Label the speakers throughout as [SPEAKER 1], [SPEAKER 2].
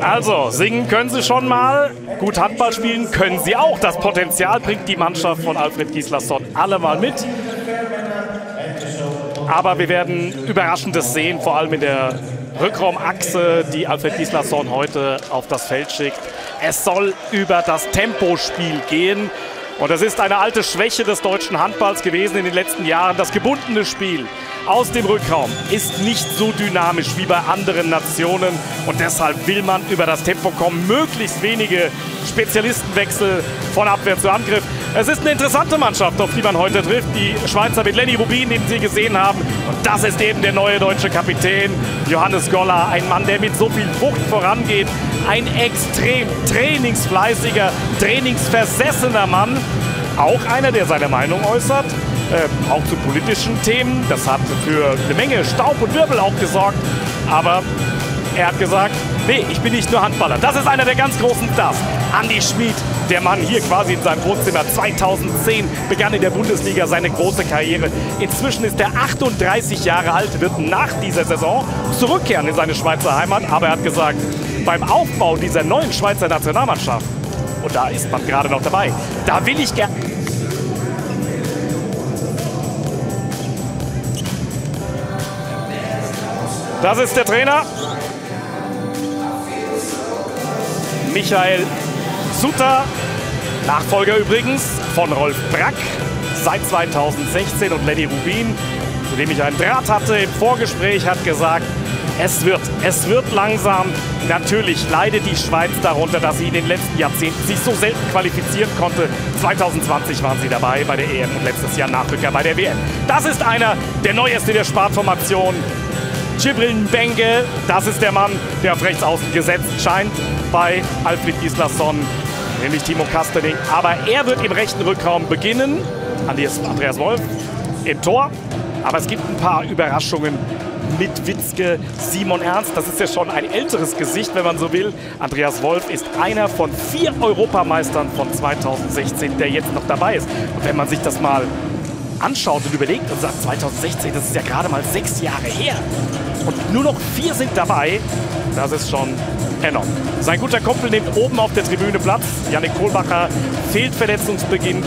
[SPEAKER 1] Also, singen können sie schon mal, gut Handball spielen können sie auch. Das Potenzial bringt die Mannschaft von Alfred Gislason alle mal mit. Aber wir werden Überraschendes sehen, vor allem in der Rückraumachse, die Alfred Gislason heute auf das Feld schickt. Es soll über das Tempospiel gehen. Und das ist eine alte Schwäche des deutschen Handballs gewesen in den letzten Jahren. Das gebundene Spiel aus dem Rückraum ist nicht so dynamisch wie bei anderen Nationen. Und deshalb will man über das Tempo kommen. Möglichst wenige Spezialistenwechsel von Abwehr zu Angriff. Es ist eine interessante Mannschaft, auf die man heute trifft. Die Schweizer mit Lenny Rubin, den Sie gesehen haben. Und das ist eben der neue deutsche Kapitän, Johannes Goller. Ein Mann, der mit so viel Wucht vorangeht. Ein extrem trainingsfleißiger, trainingsversessener Mann. Auch einer, der seine Meinung äußert. Auch zu politischen Themen. Das hat für eine Menge Staub und Wirbel auch gesorgt. Aber er hat gesagt, nee, ich bin nicht nur Handballer. Das ist einer der ganz großen Stars. Andi Schmid, der Mann hier quasi in seinem Wohnzimmer. 2010 begann in der Bundesliga seine große Karriere. Inzwischen ist er 38 Jahre alt, wird nach dieser Saison zurückkehren in seine Schweizer Heimat. Aber er hat gesagt, beim Aufbau dieser neuen Schweizer Nationalmannschaft, und da ist man gerade noch dabei, da will ich gerne... Das ist der Trainer. Michael Sutter, Nachfolger übrigens von Rolf Brack seit 2016 und Lenny Rubin, zu dem ich einen Draht hatte im Vorgespräch, hat gesagt, es wird langsam. Natürlich leidet die Schweiz darunter, dass sie in den letzten Jahrzehnten sich so selten qualifizieren konnte. 2020 waren sie dabei bei der EM und letztes Jahr Nachrücker bei der WM. Das ist einer der Neueste der Spartformation. Djibril Mbengue, das ist der Mann, der auf rechts außen gesetzt scheint bei Alfred Gislason, nämlich Timo Kastening. Aber er wird im rechten Rückraum beginnen. Andreas Wolf im Tor. Aber es gibt ein paar Überraschungen mit Witzke, Simon Ernst. Das ist ja schon ein älteres Gesicht, wenn man so will. Andreas Wolf ist einer von 4 Europameistern von 2016, der jetzt noch dabei ist. Und wenn man sich das mal anschaut und überlegt und sagt, 2016, das ist ja gerade mal 6 Jahre her. Und nur noch 4 sind dabei. Das ist schon enorm. Sein guter Kumpel nimmt oben auf der Tribüne Platz. Yannick Kohlbacher fehlt verletzungsbedingt.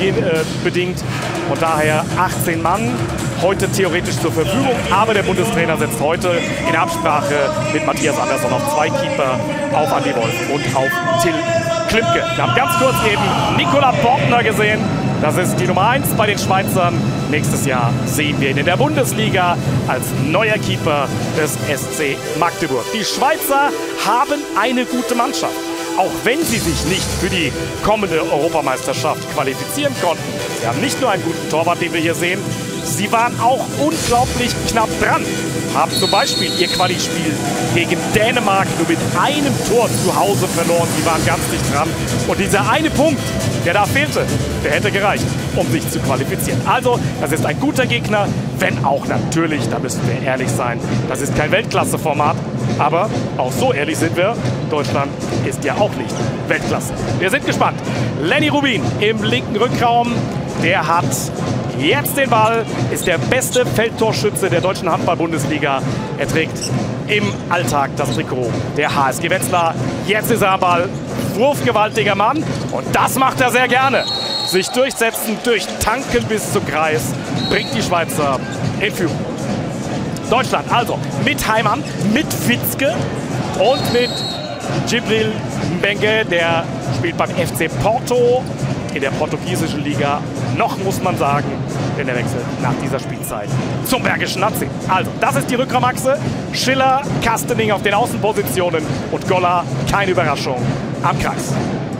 [SPEAKER 1] Und daher 18 Mann heute theoretisch zur Verfügung. Aber der Bundestrainer setzt heute in Absprache mit Matthias Andersson auf 2 Keeper, auf Andi Wolf und auf Till Klimke. Wir haben ganz kurz eben Nicola Portner gesehen. Das ist die Nummer 1 bei den Schweizern. Nächstes Jahr sehen wir ihn in der Bundesliga als neuer Keeper des SC Magdeburg. Die Schweizer haben eine gute Mannschaft. Auch wenn sie sich nicht für die kommende Europameisterschaft qualifizieren konnten. Sie haben nicht nur einen guten Torwart, den wir hier sehen. Sie waren auch unglaublich knapp dran. Haben zum Beispiel ihr Quali-Spiel gegen Dänemark nur mit einem Tor zu Hause verloren. Sie waren ganz dicht dran. Und dieser eine Punkt, der da fehlte, der hätte gereicht, um sich zu qualifizieren. Also, das ist ein guter Gegner, wenn auch natürlich, da müssen wir ehrlich sein, das ist kein Weltklasse-Format. Aber auch so ehrlich sind wir, Deutschland ist ja auch nicht Weltklasse. Wir sind gespannt. Lenny Rubin im linken Rückraum, der hat jetzt den Ball, ist der beste Feldtorschütze der deutschen Handball-Bundesliga. Er trägt im Alltag das Trikot der HSG Wetzlar. Jetzt ist er am Ball. Wurfgewaltiger Mann und das macht er sehr gerne. Sich durchsetzen, durchtanken bis zum Kreis, bringt die Schweizer in Führung. Deutschland also mit Heimann, mit Witzke und mit Djibril Mbengue, der spielt beim FC Porto in der portugiesischen Liga. Noch muss man sagen, denn der Wechsel nach dieser Spielzeit zum Bergischen Nazi. Also, das ist die Rückraumachse. Schiller, Kastening auf den Außenpositionen und Goller, keine Überraschung, am Kreis.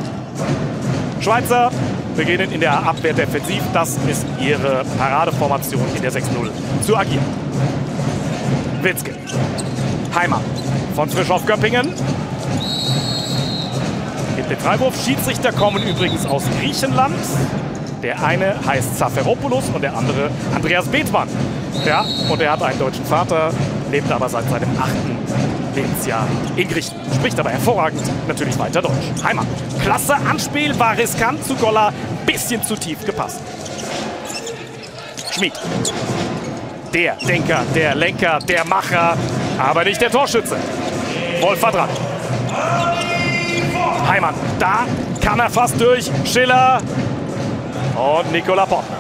[SPEAKER 1] Schweizer beginnen in der Abwehr defensiv. Das ist ihre Paradeformation in der 6-0 zu agieren. Witzke. Heimann von Frischhoff Göppingen. Gibt den Freiwurf. Schiedsrichter kommen übrigens aus Griechenland. Der eine heißt Zaferopoulos und der andere Andreas Bethmann. Ja, und er hat einen deutschen Vater, lebt aber seit seinem 8. Lebensjahr in Griechenland. Spricht aber hervorragend natürlich weiter Deutsch. Heimann. Klasse Anspiel, war riskant zu Goller, bisschen zu tief gepasst. Schmid. Der Denker, der Lenker, der Macher, aber nicht der Torschütze. Wolf war dran. Heimann, da kann er fast durch. Schiller und Nicolas Portner.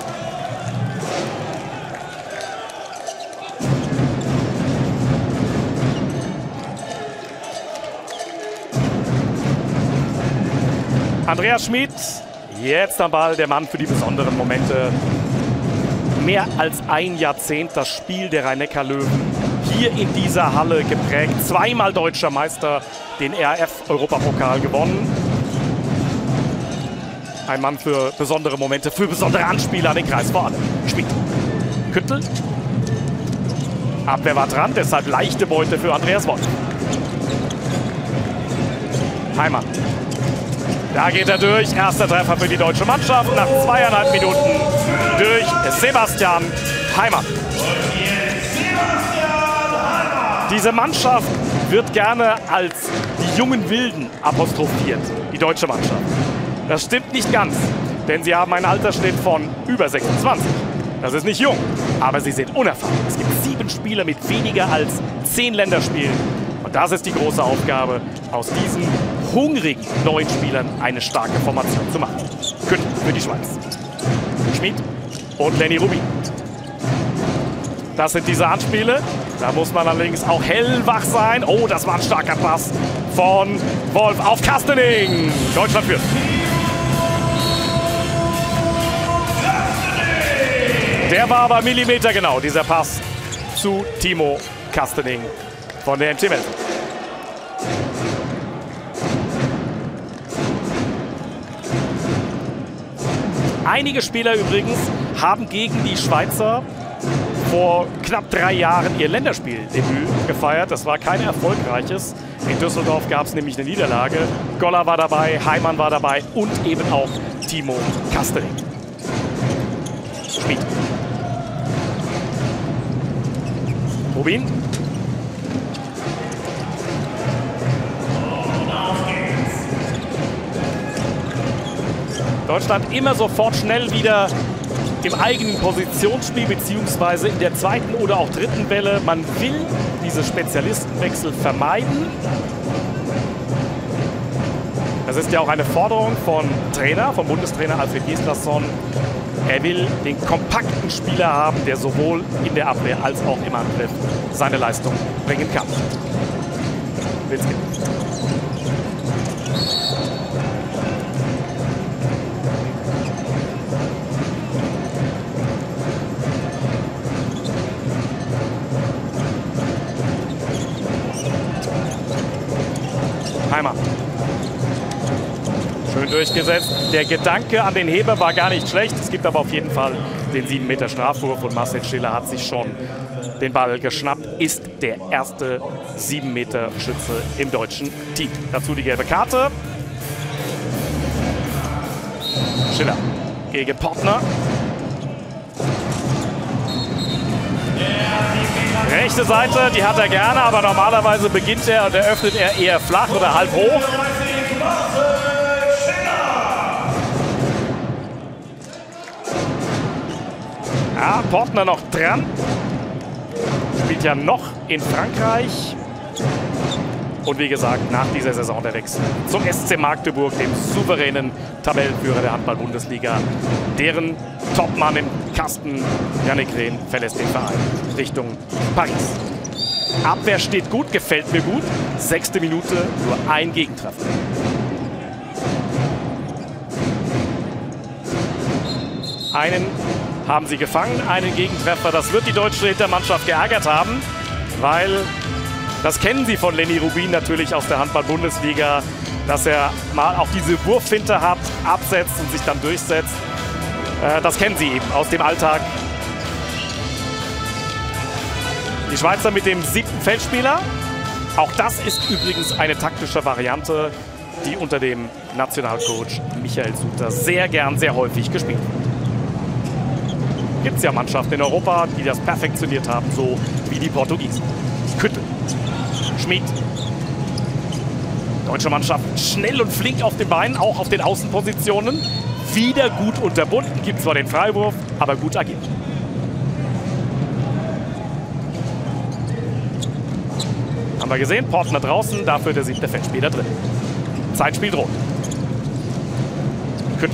[SPEAKER 1] Andreas Schmid, jetzt am Ball, der Mann für die besonderen Momente. Mehr als ein Jahrzehnt das Spiel der Rhein-Neckar-Löwen hier in dieser Halle geprägt. Zweimal deutscher Meister, den RAF-Europapokal gewonnen. Ein Mann für besondere Momente, für besondere Anspiele an den Kreis vor allem. Schmid. Küttel. Abwehr war dran, deshalb leichte Beute für Andreas Wolf. Heimann. Da geht er durch. Erster Treffer für die deutsche Mannschaft nach 2,5 Minuten durch Sebastian Heimann. Diese Mannschaft wird gerne als die jungen Wilden apostrophiert, die deutsche Mannschaft. Das stimmt nicht ganz, denn sie haben einen Altersschnitt von über 26. Das ist nicht jung, aber sie sind unerfahren. Es gibt 7 Spieler mit weniger als 10 Länderspielen. Und das ist die große Aufgabe, aus diesen hungrigen neuen Spielern eine starke Formation zu machen. Küttel für die Schweiz. Schmid und Lenny Rubin. Das sind diese Anspiele. Da muss man allerdings auch hellwach sein. Oh, das war ein starker Pass von Wolf auf Kastening. Deutschland führt. Der war aber millimetergenau, dieser Pass zu Timo Kastening von der MT Melsungen. Einige Spieler übrigens haben gegen die Schweizer vor knapp 3 Jahren ihr Länderspieldebüt gefeiert. Das war kein erfolgreiches. In Düsseldorf gab es nämlich eine Niederlage. Goller war dabei, Heimann war dabei und eben auch Timo Kastening. Schmid. Rubin. Deutschland immer sofort schnell wieder im eigenen Positionsspiel beziehungsweise in der zweiten oder auch dritten Welle. Man will diese Spezialistenwechsel vermeiden. Das ist ja auch eine Forderung vom Bundestrainer Alfred Gislason. Er will den kompakten Spieler haben, der sowohl in der Abwehr als auch im Angriff seine Leistung bringen kann. Witzke. Heimann. Schön durchgesetzt. Der Gedanke an den Heber war gar nicht schlecht. Es gibt aber auf jeden Fall den 7 Meter Strafwurf und Marcel Schiller hat sich schon den Ball geschnappt. Ist der erste 7 Meter Schütze im deutschen Team. Dazu die gelbe Karte. Schiller gegen Portner. Rechte Seite, die hat er gerne, aber normalerweise beginnt er und eröffnet er eher flach oder halb hoch. Ja, Portner noch dran. Spielt ja noch in Frankreich. Und wie gesagt, nach dieser Saison der Wechsel zum SC Magdeburg, dem souveränen Tabellenführer der Handball-Bundesliga. Deren Topmann im Kasten, Yannick Rehn, verlässt den Verein Richtung Paris. Abwehr steht gut, gefällt mir gut. 6. Minute, nur ein Gegentreffer. Einen haben sie gefangen, einen Gegentreffer. Das wird die deutsche Hintermannschaft geärgert haben, weil das kennen sie von Lenny Rubin natürlich aus der Handball-Bundesliga, dass er mal auch diese Wurffinte hat, absetzt und sich dann durchsetzt. Das kennen sie eben aus dem Alltag. Die Schweizer mit dem 7. Feldspieler. Auch das ist übrigens eine taktische Variante, die unter dem Nationalcoach Michael Suter sehr gern, sehr häufig gespielt wird. Gibt es ja Mannschaften in Europa, die das perfektioniert haben, so wie die Portugiesen. Küttel. Schmid. Deutsche Mannschaft schnell und flink auf den Beinen, auch auf den Außenpositionen. Wieder gut unterbunden, gibt zwar den Freiwurf, aber gut agiert. Haben wir gesehen, Portner draußen, dafür der 7. Feldspieler drin. Zeitspiel droht. Kütt.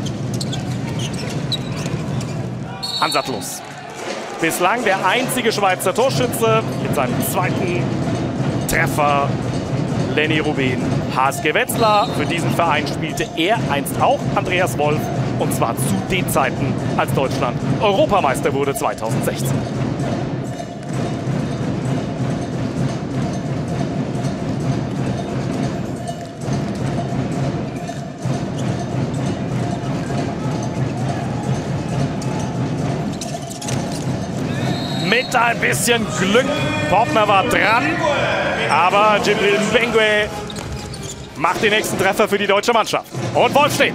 [SPEAKER 1] Ansatzlos. Bislang der einzige Schweizer Torschütze mit seinem 2. Treffer. Lenny Rubin. HSG Wetzlar. Für diesen Verein spielte er einst auch Andreas Wolf. Und zwar zu den Zeiten, als Deutschland Europameister wurde 2016. Mit ein bisschen Glück. Portner war dran. Aber Djibril Mbengue macht den nächsten Treffer für die deutsche Mannschaft. Und Wolf steht.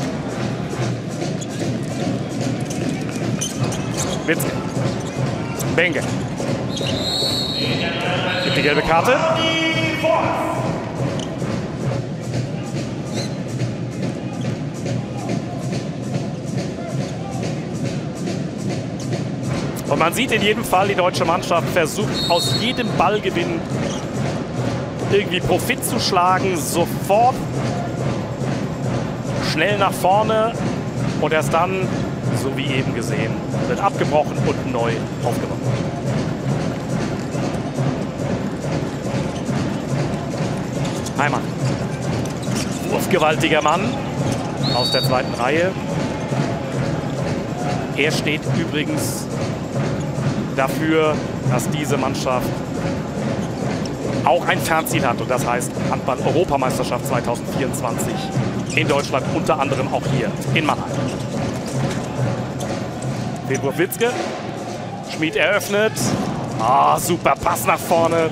[SPEAKER 1] Witzke. Mbengue. Gibt die gelbe Karte. Und man sieht in jedem Fall, die deutsche Mannschaft versucht aus jedem Ballgewinn irgendwie Profit zu schlagen, sofort schnell nach vorne und erst dann, so wie eben gesehen, wird abgebrochen und neu aufgenommen. Heimann. Wurfgewaltiger Mann aus der 2. Reihe. Er steht übrigens dafür, dass diese Mannschaft auch ein Fernziel hat. Und das heißt Handball-Europameisterschaft 2024 in Deutschland, unter anderem auch hier in Mannheim. Fehlwurf Witzke. Schmid eröffnet. Ah, super Pass nach vorne.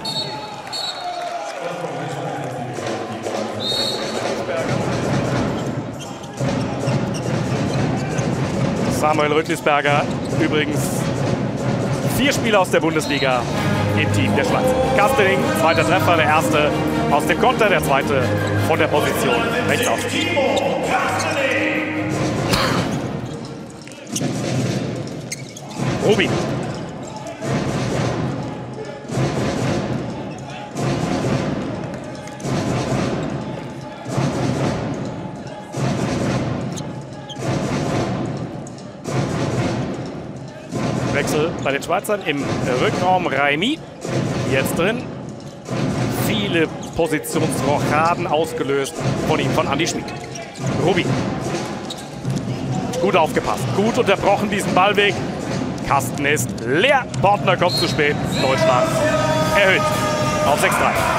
[SPEAKER 1] Samuel Rüttlisberger, übrigens 4 Spieler aus der Bundesliga im Team der Schweiz. Kastening, 2. Treffer, der 1. aus dem Konter, der 2. von der Position rechts außen. Rubin. Wechsel bei den Schweizern im Rückraum. Raimi jetzt drin. Viele Positionsrochaden ausgelöst von ihm, von Andi Schmid. Rubin. Gut aufgepasst. Gut unterbrochen diesen Ballweg. Kasten ist leer. Portner kommt zu spät. Deutschland erhöht auf 6-3.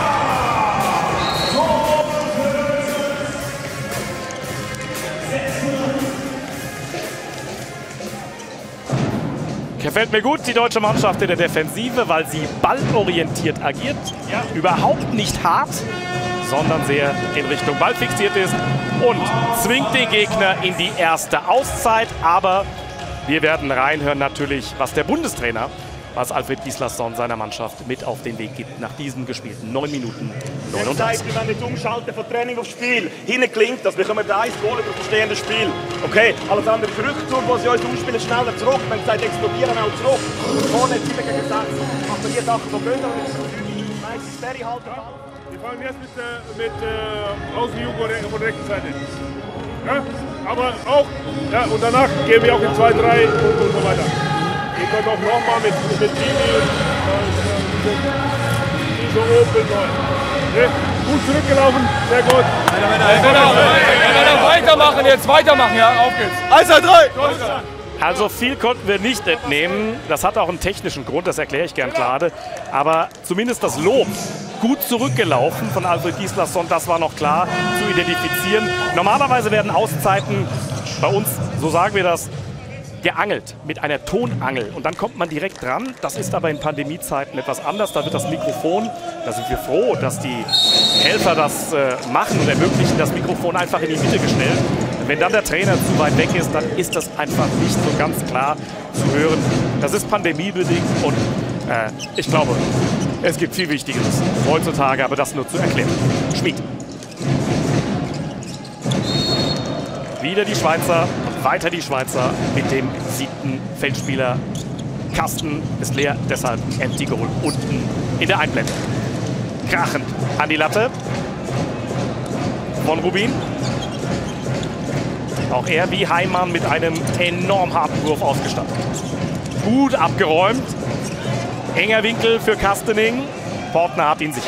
[SPEAKER 1] Gefällt mir gut, die deutsche Mannschaft in der Defensive, weil sie ballorientiert agiert. Ja. Überhaupt nicht hart, sondern sehr in Richtung Ball fixiert ist und zwingt den Gegner in die erste Auszeit. Aber wir werden reinhören natürlich, was der Bundestrainer, was Alfred Gislason seiner Mannschaft mit auf den Weg gibt nach diesen gespielten 9 Minuten 39.
[SPEAKER 2] Wir werden nicht umschalten von Training aufs Spiel. Hinten klingt das, wir kommen da 1 Goal über das bestehende Spiel. Okay, alles andere ist Rückzug, wo sie uns umspielen, schneller zurück. Wenn sie Zeit explodieren, auch zurück. Und vorne 7 gegen 6. Machen wir die Sachen, die gehen, aber nicht so viel. Meistens Berry halten.
[SPEAKER 3] Wir fangen jetzt mit Außenjugend von der rechten Seite. Ja? Aber auch, ja, und danach gehen wir auch in 2, 3 und so weiter. Wir können auch nochmal mit Tini und so oben neu. Ja? Gut zurückgelaufen, sehr gut.
[SPEAKER 4] Weitermachen, jetzt weitermachen, ja, auf geht's.
[SPEAKER 3] 1, 2, 3!
[SPEAKER 1] Also viel konnten wir nicht entnehmen. Das hat auch einen technischen Grund, das erkläre ich gern gerade. Aber zumindest das Lob, gut zurückgelaufen von Alfred Gislason, das war noch klar zu identifizieren. Normalerweise werden Auszeiten bei uns, so sagen wir das, geangelt mit einer Tonangel und dann kommt man direkt dran. Das ist aber in Pandemiezeiten etwas anders. Da wird das Mikrofon, da sind wir froh, dass die Helfer das machen und ermöglichen, das Mikrofon einfach in die Mitte gestellt. Wenn dann der Trainer zu weit weg ist, dann ist das einfach nicht so ganz klar zu hören. Das ist pandemiebedingt und ich glaube, es gibt viel Wichtigeres heutzutage, aber das nur zu erklären. Schmid. Wieder die Schweizer, weiter die Schweizer mit dem 7. Feldspieler. Kasten ist leer, deshalb empty geholt unten in der Einblendung. krachend an die Latte von Rubin. Auch er wie Heimann mit einem enorm harten Wurf ausgestattet. Gut abgeräumt. Enger Winkel für Kastening. Portner hat ihn sicher.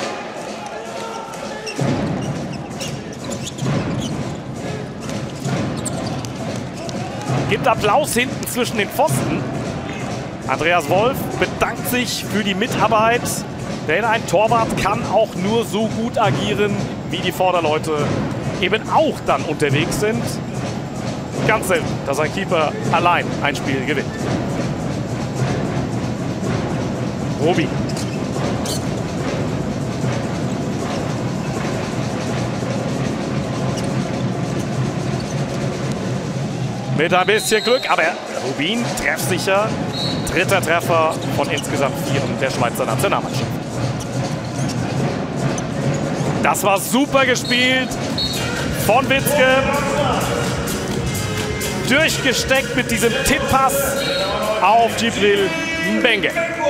[SPEAKER 1] Gibt Applaus hinten zwischen den Pfosten. Andreas Wolf bedankt sich für die Mitarbeit. Denn ein Torwart kann auch nur so gut agieren, wie die Vorderleute eben auch dann unterwegs sind. Ganz selten, dass ein Keeper allein ein Spiel gewinnt. Rubin. Mit ein bisschen Glück, aber Rubin treffsicher. Dritter Treffer von insgesamt 4 der Schweizer Nationalmannschaft. Das war super gespielt von Witzke. Durchgesteckt mit diesem Tipppass auf Djibril Mbengue.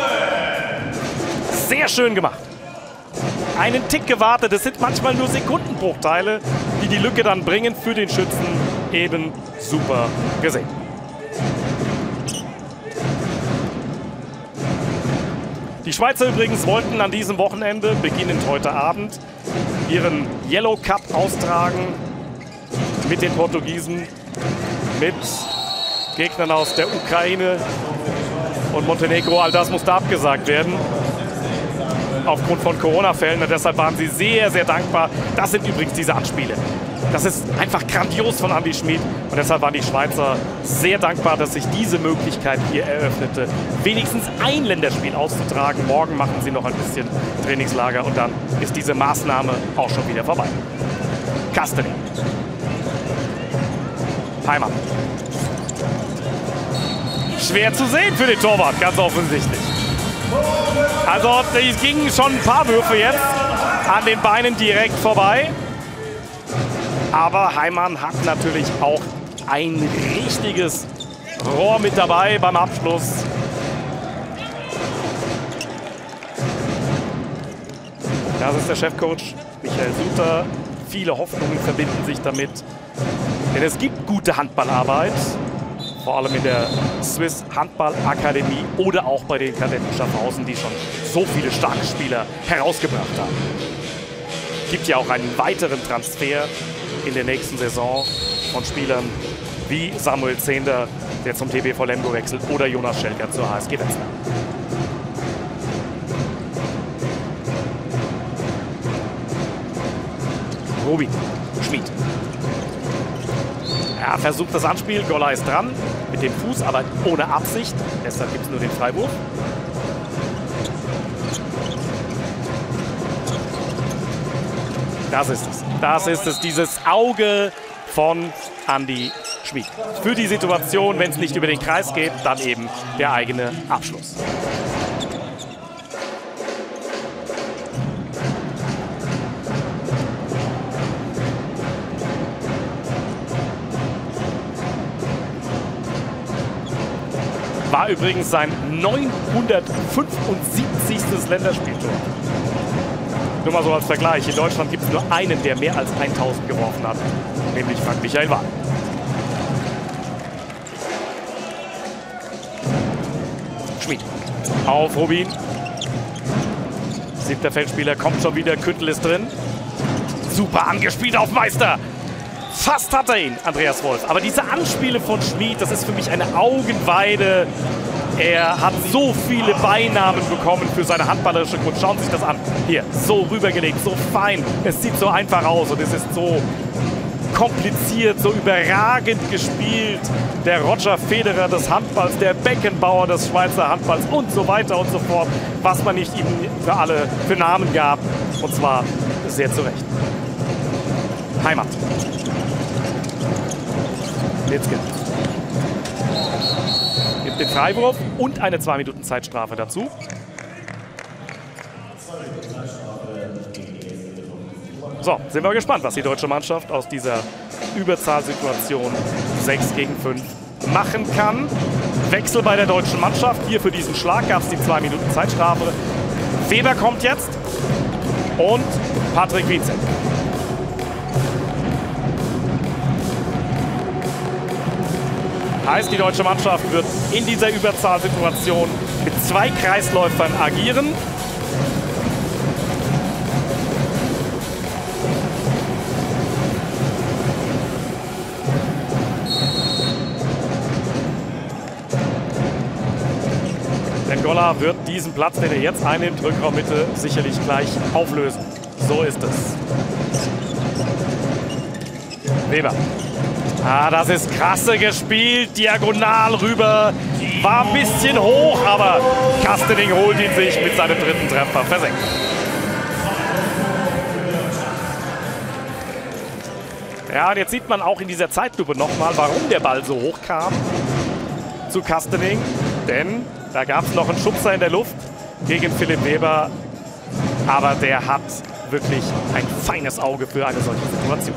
[SPEAKER 1] Sehr schön gemacht. Einen Tick gewartet. Es sind manchmal nur Sekundenbruchteile, die die Lücke dann bringen für den Schützen. Eben super gesehen. Die Schweizer übrigens wollten an diesem Wochenende, beginnend heute Abend, ihren Yellow Cup austragen mit den Portugiesen, mit Gegnern aus der Ukraine und Montenegro. All das musste abgesagt werden aufgrund von Corona-Fällen. Und deshalb waren sie sehr, sehr dankbar. Das sind übrigens diese Anspiele. Das ist einfach grandios von Andi Schmid. Und deshalb waren die Schweizer sehr dankbar, dass sich diese Möglichkeit hier eröffnete, wenigstens ein Länderspiel auszutragen. Morgen machen sie noch ein bisschen Trainingslager und dann ist diese Maßnahme auch schon wieder vorbei. Kastening. Heimann. Schwer zu sehen für den Torwart, ganz offensichtlich. Also es gingen schon ein paar Würfe jetzt an den Beinen direkt vorbei. Aber Heimann hat natürlich auch ein richtiges Rohr mit dabei beim Abschluss. Das ist der Chefcoach Michael Suter. Viele Hoffnungen verbinden sich damit. Denn es gibt gute Handballarbeit. Vor allem in der Swiss Handball-Akademie oder auch bei den Kadetten Schaffhausen, die schon so viele starke Spieler herausgebracht haben. Es gibt ja auch einen weiteren Transfer in der nächsten Saison von Spielern wie Samuel Zehnder, der zum TBV Lemgo wechselt, oder Jonas Schelker zur HSG Wetzlar. Rubin, Schmid. Er versucht das Anspiel, Goller ist dran, mit dem Fuß, aber ohne Absicht. Deshalb gibt es nur den Freiwurf. Das ist es. Das ist es, dieses Auge von Andi Schmid. Für die Situation, wenn es nicht über den Kreis geht, dann eben der eigene Abschluss. War übrigens sein 975. Länderspieltor. Nur mal so als Vergleich. In Deutschland gibt es nur einen, der mehr als 1000 geworfen hat, nämlich Frank-Michael Wahl. Schmid auf Rubin. 7. Feldspieler kommt schon wieder, Küttel ist drin. Super angespielt auf Meister. Fast hat er ihn, Andreas Wolf. Aber diese Anspiele von Schmid, das ist für mich eine Augenweide. Er hat so viele Beinamen bekommen für seine handballerische Kunst. Schauen Sie sich das an. Hier, so rübergelegt, so fein. Es sieht so einfach aus und es ist so kompliziert, so überragend gespielt. Der Roger Federer des Handballs, der Beckenbauer des Schweizer Handballs und so weiter und so fort. Was man nicht ihm für alle für Namen gab. Und zwar sehr zu Recht. Heimat. Witzke. Gibt den Freiwurf und eine 2 Minuten Zeitstrafe dazu. So, sind wir gespannt, was die deutsche Mannschaft aus dieser Überzahlsituation 6 gegen 5 machen kann. Wechsel bei der deutschen Mannschaft. Hier für diesen Schlag gab es die 2 Minuten Zeitstrafe. Weber kommt jetzt. und Patrick Winzek. Heißt, die deutsche Mannschaft wird in dieser Überzahlsituation mit 2 Kreisläufern agieren. Denn Golla wird diesen Platz, den er jetzt einnimmt, Rückraummitte, sicherlich gleich auflösen. So ist es. Weber. Ah, das ist krasse gespielt. Diagonal rüber. War ein bisschen hoch, aber Kastening holt ihn sich mit seinem 3. Treffer versenkt. Ja, und jetzt sieht man auch in dieser Zeitlupe nochmal, warum der Ball so hoch kam zu Kastening. Denn da gab es noch einen Schubser in der Luft gegen Philipp Weber. Aber der hat wirklich ein feines Auge für eine solche Situation.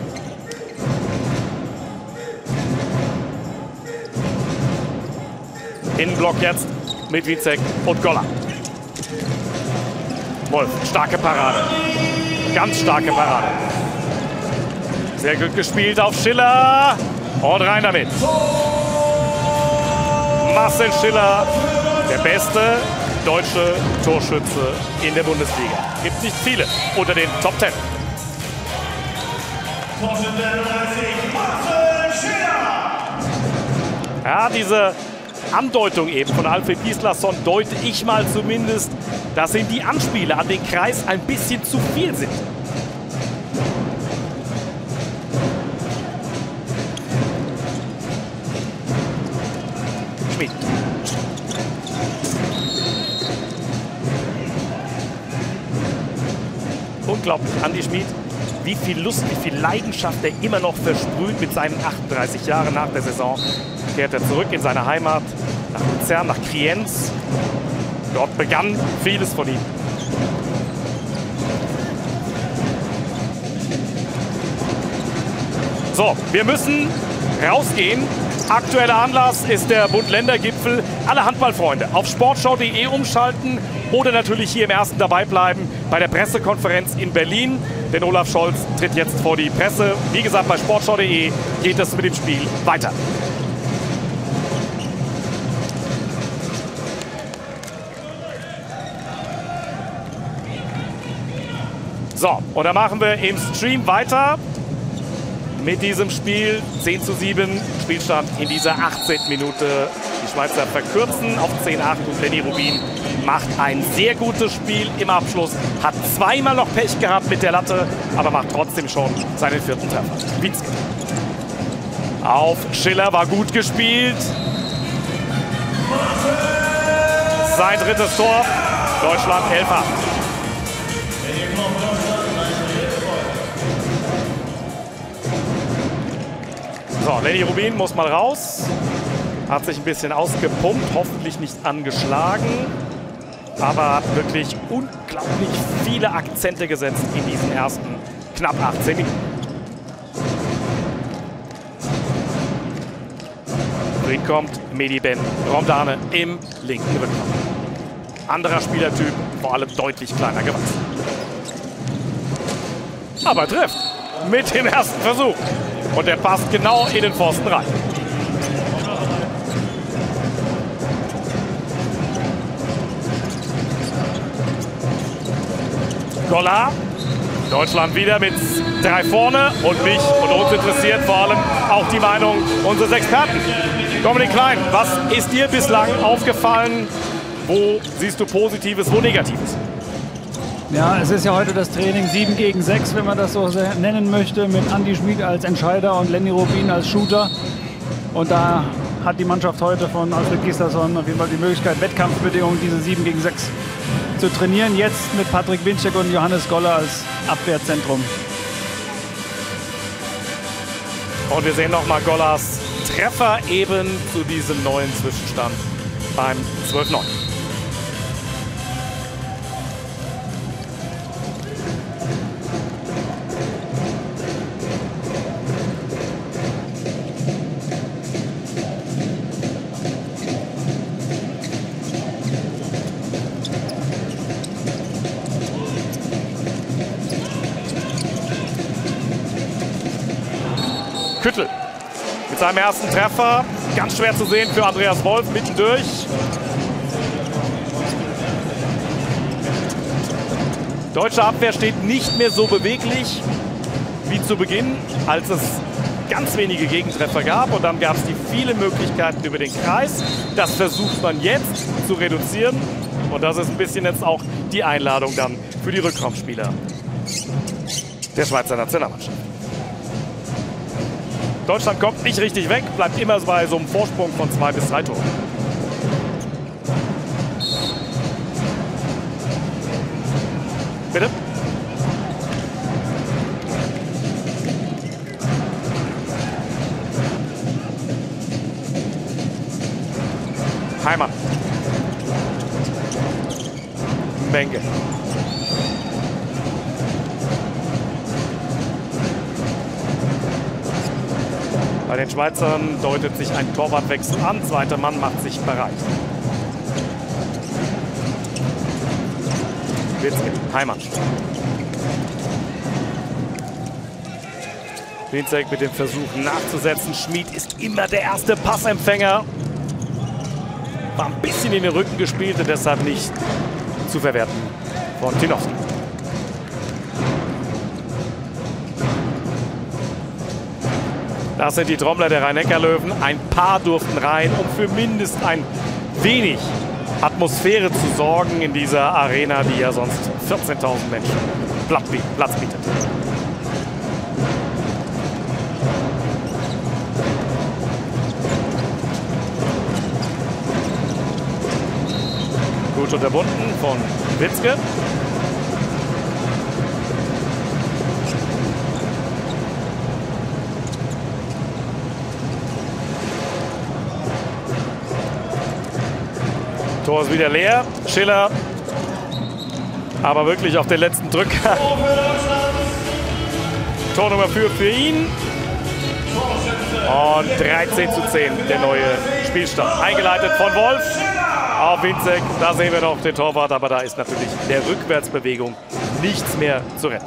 [SPEAKER 1] Innenblock jetzt mit Winzek und Golla. Wolf, starke Parade. Ganz starke Parade. Sehr gut gespielt auf Schiller. Und rein damit. Marcel Schiller, der beste deutsche Torschütze in der Bundesliga. Gibt nicht viele unter den Top 10. Ja, diese Andeutung eben von Alfred Gislason deute ich mal zumindest, dass ihm die Anspiele an den Kreis ein bisschen zu viel sind. Schmid. Unglaublich, Andi Schmid. Wie viel Lust, wie viel Leidenschaft er immer noch versprüht mit seinen 38 Jahren nach der Saison. Kehrt er zurück in seine Heimat, nach Luzern, nach Kriens. Dort begann vieles von ihm. So, wir müssen rausgehen. Aktueller Anlass ist der Bund-Länder-Gipfel. Alle Handballfreunde auf sportschau.de umschalten oder natürlich hier im Ersten dabei bleiben bei der Pressekonferenz in Berlin. Denn Olaf Scholz tritt jetzt vor die Presse. Wie gesagt, bei sportschau.de geht es mit dem Spiel weiter. So, und dann machen wir im Stream weiter mit diesem Spiel. 10:7 Spielstand in dieser 18. Minute. Die Schweizer verkürzen auf 10:8 und Lenny Rubin macht ein sehr gutes Spiel im Abschluss. Hat zweimal noch Pech gehabt mit der Latte, aber macht trotzdem schon seinen 4. Treffer. Winzke. Auf Schiller, war gut gespielt. Sein 3. Tor. Deutschland 11:8. So, Lenny Rubin muss mal raus. Hat sich ein bisschen ausgepumpt, hoffentlich nicht angeschlagen. Aber hat wirklich unglaublich viele Akzente gesetzt in diesen ersten knapp 18 Minuten. Drin kommt Mehdi Ben Romdane im linken Rücken. Anderer Spielertyp, vor allem deutlich kleiner gewachsen. Aber trifft mit dem ersten Versuch. Und der passt genau in den Pfosten rein. Golla. Deutschland wieder mit 3 vorne. Und mich und uns interessiert vor allem auch die Meinung unseres Experten. Dominik Klein, was ist dir bislang aufgefallen? Wo siehst du Positives, wo Negatives?
[SPEAKER 5] Ja, es ist ja heute das Training 7 gegen 6, wenn man das so nennen möchte, mit Andi Schmid als Entscheider und Lenny Rubin als Shooter. Und da hat die Mannschaft heute von Alfred Gislason auf jeden Fall die Möglichkeit, Wettkampfbedingungen, diese 7 gegen 6 zu trainieren. Jetzt mit Patrick Winzek und Johannes Golla als Abwehrzentrum.
[SPEAKER 1] Und wir sehen nochmal Gollas Treffer eben zu diesem neuen Zwischenstand beim 12:9. Küttel mit seinem ersten Treffer. Ganz schwer zu sehen für Andreas Wolf, mittendurch. Deutsche Abwehr steht nicht mehr so beweglich wie zu Beginn, als es ganz wenige Gegentreffer gab. Und dann gab es die vielen Möglichkeiten über den Kreis. Das versucht man jetzt zu reduzieren. Und das ist ein bisschen jetzt auch die Einladung dann für die Rückraumspieler der Schweizer Nationalmannschaft. Deutschland kommt nicht richtig weg, bleibt immer bei so einem Vorsprung von 2 bis 3 Toren. Bitte? Heimann. Menge. Bei den Schweizern deutet sich ein Torwartwechsel an. Zweiter Mann macht sich bereit. Witzke, Heimann. Winzek mit dem Versuch nachzusetzen. Schmid ist immer der erste Passempfänger. War ein bisschen in den Rücken gespielt und deshalb nicht zu verwerten von Tinowski. Das sind die Trommler der Rhein-Neckar-Löwen. Ein paar durften rein, um für mindestens ein wenig Atmosphäre zu sorgen in dieser Arena, die ja sonst 14.000 Menschen Platz bietet. Gut unterbunden von Witzke. Tor ist wieder leer. Schiller, aber wirklich auf den letzten Drücker. Tornummer für ihn. Und 13:10 der neue Spielstand. Eingeleitet von Wolf auf Winzek. Da sehen wir noch den Torwart, aber da ist natürlich der Rückwärtsbewegung nichts mehr zu retten.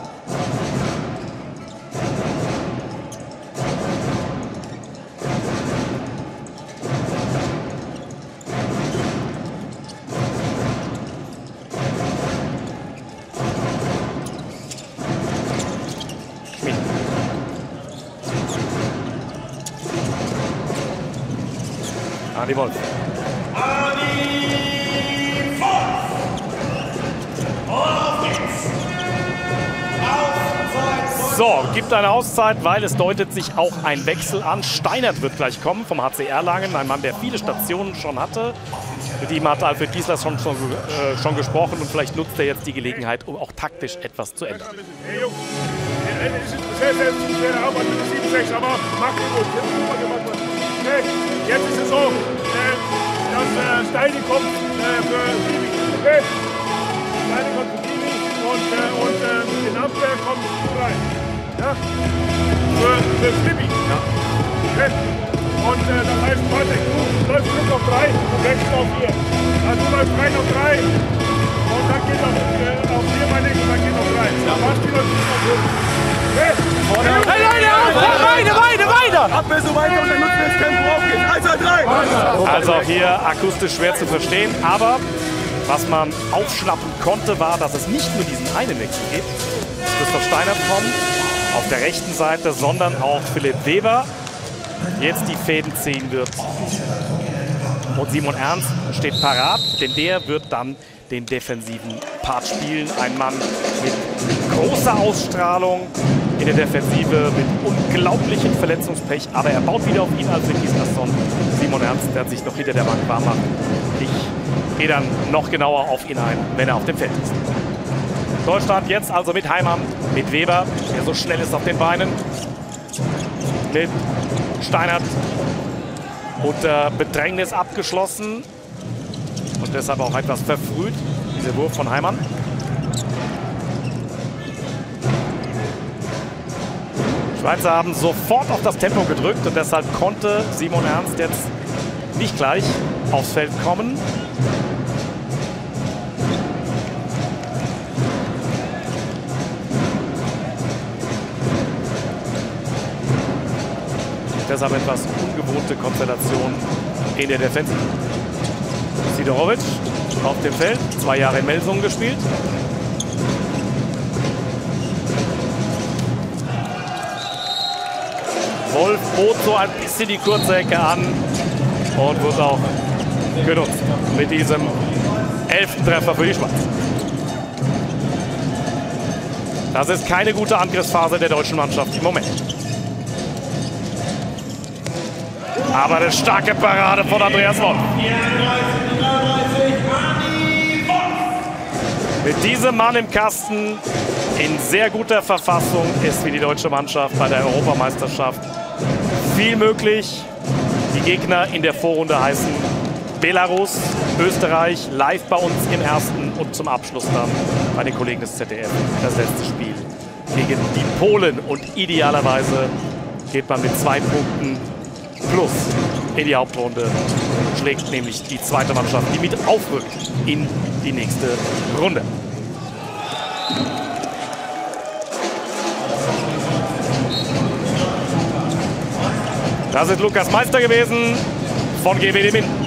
[SPEAKER 1] Adi Wolf. So, gibt eine Auszeit, weil es deutet sich auch ein Wechsel an. Steinert wird gleich kommen vom HC Erlangen, ein Mann, der viele Stationen schon hatte. Mit ihm hat Alfred Giesler schon gesprochen und vielleicht nutzt er jetzt die Gelegenheit, um auch taktisch etwas zu ändern.
[SPEAKER 3] Hey Jungs, es ist sehr schwere Arbeit mit der 7-6, aber macht gut. Okay, jetzt ist es so, dass Steini kommt für Sibi. Okay? Steini kommt für Sibi und in Amberg kommt rein. Ja? Für Sibi. Ja. Okay? Und das heißt, Patrick, du läufst zurück auf 3 und wechselst auf 4. Also du läufst rein auf 3 und dann geht auf 4 mein Link und dann geht auf 3. Ja, Basti läuft auf 5. Okay?
[SPEAKER 4] Hey Leute, weiter!
[SPEAKER 3] Abwehr so weiter und dann nutzen wir das Tempo aufgeht. 1, 2, 3!
[SPEAKER 1] Also auch hier akustisch schwer zu verstehen, aber was man aufschnappen konnte, war, dass es nicht nur diesen einen Wechsel gibt. Christoph Steinert kommt auf der rechten Seite, sondern auch Philipp Weber jetzt die Fäden ziehen wird. Und Simon Ernst steht parat, denn der wird dann den defensiven Part spielen. Ein Mann mit großer Ausstrahlung in der Defensive, mit unglaublichem Verletzungspech. Aber er baut wieder auf ihn, Alfred Gislason. Simon Ernst, der sich noch hinter der Bank warm macht. Ich gehe dann noch genauer auf ihn ein, wenn er auf dem Feld ist. Deutschland jetzt also mit Heimann, mit Weber, der so schnell ist auf den Beinen. Mit Steinert unter Bedrängnis abgeschlossen und deshalb auch etwas verfrüht, dieser Wurf von Heimann. Die Schweizer haben sofort auf das Tempo gedrückt und deshalb konnte Simon Ernst jetzt nicht gleich aufs Feld kommen. Deshalb etwas ungewohnte Konstellation in der Defensive. Sidorovic auf dem Feld, 2 Jahre in Melsungen gespielt. Wolf bot so ein bisschen die kurze Ecke an und wird auch genutzt mit diesem 11. Treffer für die Schweiz. Das ist keine gute Angriffsphase der deutschen Mannschaft im Moment. Aber eine starke Parade von Andreas Wolf. Mit diesem Mann im Kasten in sehr guter Verfassung ist wie die deutsche Mannschaft bei der Europameisterschaft viel möglich. Die Gegner in der Vorrunde heißen Belarus, Österreich, live bei uns im ersten und zum Abschluss dann bei den Kollegen des ZDF das letzte Spiel gegen die Polen. Und idealerweise geht man mit 2 Punkten plus in die Hauptrunde, schlägt nämlich die zweite Mannschaft, die mit aufrückt in die nächste Runde. Das ist Lukas Meister gewesen von GWD Minden.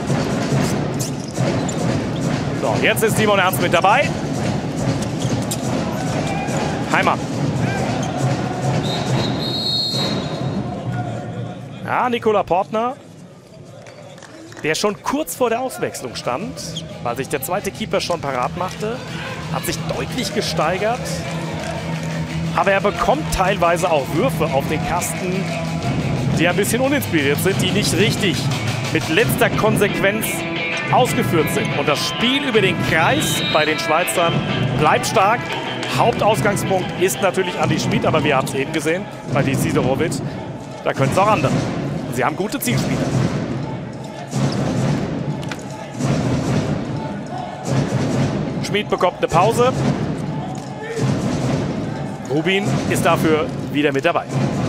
[SPEAKER 1] So, jetzt ist Simon Ernst mit dabei. Heimann. Ja, Nikola Portner, der schon kurz vor der Auswechslung stand, weil sich der zweite Keeper schon parat machte, hat sich deutlich gesteigert. Aber er bekommt teilweise auch Würfe auf den Kasten, die ein bisschen uninspiriert sind, die nicht richtig mit letzter Konsequenz ausgeführt sind. Und das Spiel über den Kreis bei den Schweizern bleibt stark. Hauptausgangspunkt ist natürlich Andi Schmid, aber wir haben es eben gesehen bei die Sidorovic. Da können es auch andere. Sie haben gute Zielspieler. Schmid bekommt eine Pause. Rubin ist dafür wieder mit dabei.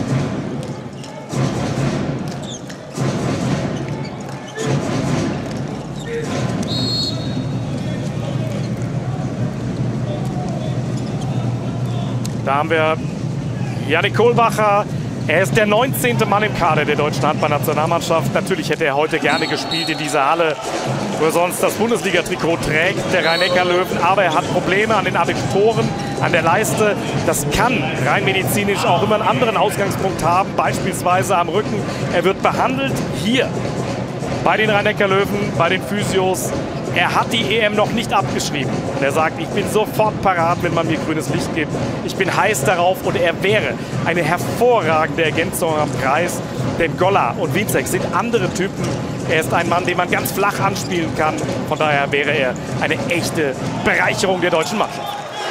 [SPEAKER 1] Da haben wir Yannick Kohlbacher. Er ist der 19. Mann im Kader der deutschen Handballnationalmannschaft. Natürlich hätte er heute gerne gespielt in dieser Halle, wo er sonst das Bundesliga-Trikot trägt, der Rhein-Neckar-Löwen. Aber er hat Probleme an den Adduktoren, an der Leiste. Das kann rein medizinisch auch immer einen anderen Ausgangspunkt haben, beispielsweise am Rücken. Er wird behandelt hier bei den Rhein-Neckar-Löwen, bei den Physios. Er hat die EM noch nicht abgeschrieben. Und er sagt, ich bin sofort parat, wenn man mir grünes Licht gibt. Ich bin heiß darauf und er wäre eine hervorragende Ergänzung am Kreis. Denn Golla und Winzek sind andere Typen. Er ist ein Mann, den man ganz flach anspielen kann. Von daher wäre er eine echte Bereicherung der deutschen Mannschaft.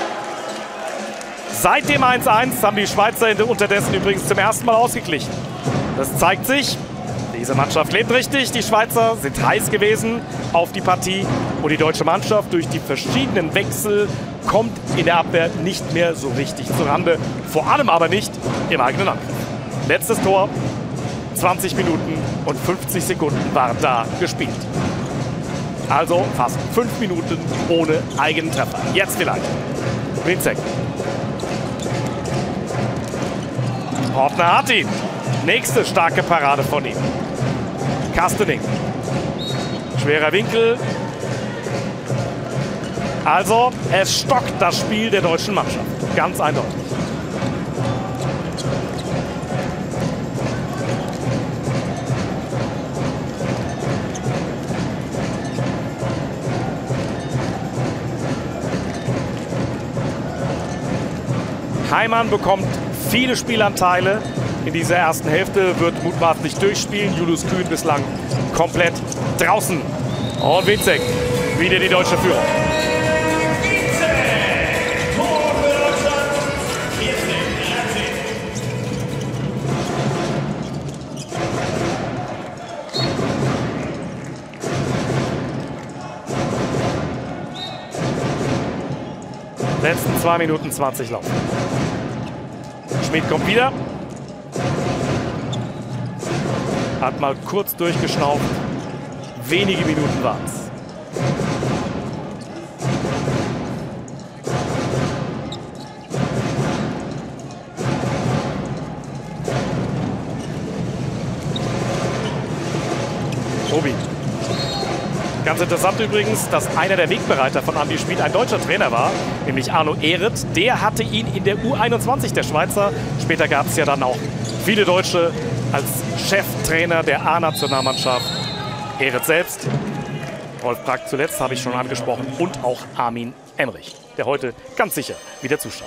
[SPEAKER 1] Seit dem 1:1 haben die Schweizer unterdessen übrigens zum ersten Mal ausgeglichen. Das zeigt sich. Diese Mannschaft lebt richtig. Die Schweizer sind heiß gewesen auf die Partie. Und die deutsche Mannschaft durch die verschiedenen Wechsel kommt in der Abwehr nicht mehr so richtig zurande. Vor allem aber nicht im eigenen Angriff. Letztes Tor, 20 Minuten und 50 Sekunden waren da gespielt. Also fast 5 Minuten ohne eigenen Treffer. Jetzt vielleicht. Winzek. Portner hat ihn. Nächste starke Parade von ihm. Kastening. Schwerer Winkel. Also, es stockt das Spiel der deutschen Mannschaft. Ganz eindeutig. Heimann bekommt viele Spielanteile. In dieser ersten Hälfte wird mutmaßlich durchspielen. Julius Kühn bislang komplett draußen. Und Winzek, wieder die deutsche Führung. Letzten 2 Minuten 20 laufen. Schmid kommt wieder. Hat mal kurz durchgeschnauft. Wenige Minuten waren es. Robi. Ganz interessant übrigens, dass einer der Wegbereiter von Andi Schmid ein deutscher Trainer war, nämlich Arno Ehret. Der hatte ihn in der U21 der Schweizer. Später gab es ja dann auch viele Deutsche als Cheftrainer der A-Nationalmannschaft. Ehret selbst, Rolf Brack zuletzt, habe ich schon angesprochen, und auch Armin Emrich, der heute ganz sicher wieder zuschaut.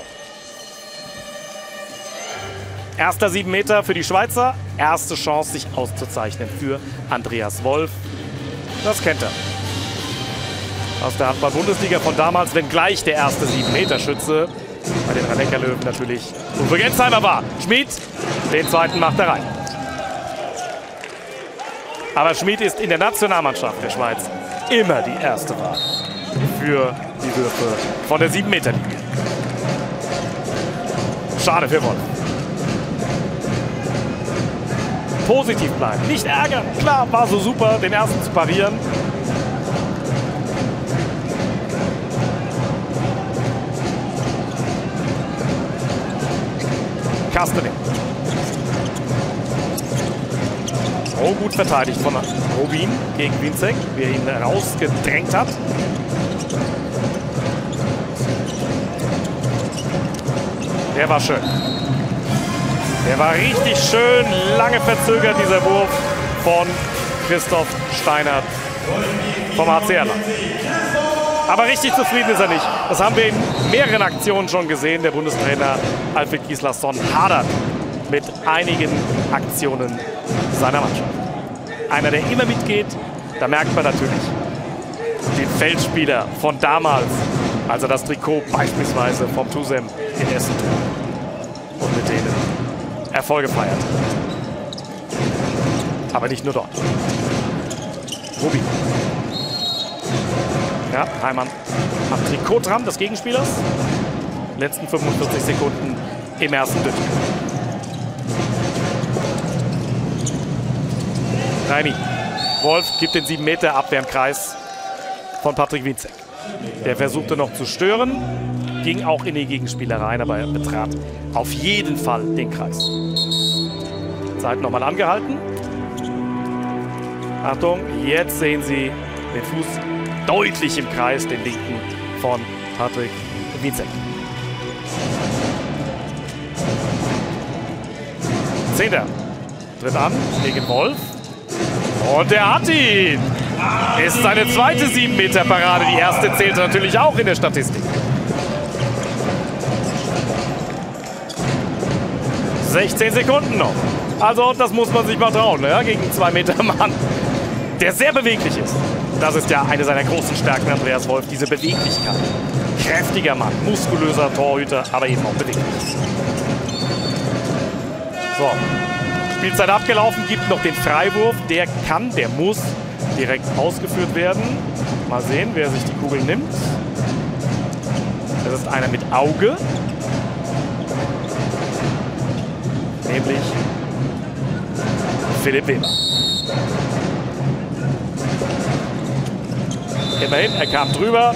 [SPEAKER 1] Erster 7 Meter für die Schweizer. Erste Chance, sich auszuzeichnen für Andreas Wolf. Das kennt er. Aus der Handball-Bundesliga von damals, wenngleich der erste 7-Meter-Schütze bei den Rhein-Neckar-Löwen natürlich Uwe Gensheimer war. Schmid, den zweiten macht er rein. Aber Schmid ist in der Nationalmannschaft der Schweiz immer die erste Wahl für die Würfe von der 7-Meter-Linie. Schade für Wolf. Positiv bleiben, nicht ärgern. Klar, war so super, den ersten zu parieren. Kastening. Oh, gut verteidigt von Robin gegen Winzek, wie er ihn rausgedrängt hat. Der war schön. Der war richtig schön, lange verzögert, dieser Wurf von Christoph Steinert vom HC Erlangen. Aber richtig zufrieden ist er nicht. Das haben wir in mehreren Aktionen schon gesehen. Der Bundestrainer Alfred Gislason hadert mit einigen Aktionen seiner Mannschaft. Einer, der immer mitgeht, da merkt man natürlich den Feldspieler von damals, als er das Trikot beispielsweise vom TuSem in Essen trug und mit denen Erfolge feiert. Aber nicht nur dort. Rubi. Ja, Heimann am Trikot dran des Gegenspielers. Letzten 45 Sekunden im ersten Drittel. Reini. Wolf gibt den 7 Meter Abwehr im Kreis von Patrick Winzek. Der versuchte noch zu stören, ging auch in die Gegenspieler rein, aber er betrat auf jeden Fall den Kreis. Zeit nochmal angehalten. Achtung, jetzt sehen Sie den Fuß deutlich im Kreis, den linken von Patrick Winzek. 10. Tritt an gegen Wolf. Und er hat ihn. Ist seine zweite 7-Meter-Parade. Die erste zählt natürlich auch in der Statistik. 16 Sekunden noch. Also das muss man sich mal trauen, ne? Gegen einen 2-Meter-Mann, der sehr beweglich ist. Das ist ja eine seiner großen Stärken, Andreas Wolf, diese Beweglichkeit. Kräftiger Mann, muskulöser Torhüter, aber eben auch beweglich. So, Spielzeit abgelaufen, gibt noch den Freiwurf. Der kann, der muss direkt ausgeführt werden. Mal sehen, wer sich die Kugel nimmt. Das ist einer mit Auge. Nämlich Philipp Weber. Immerhin, er kam drüber,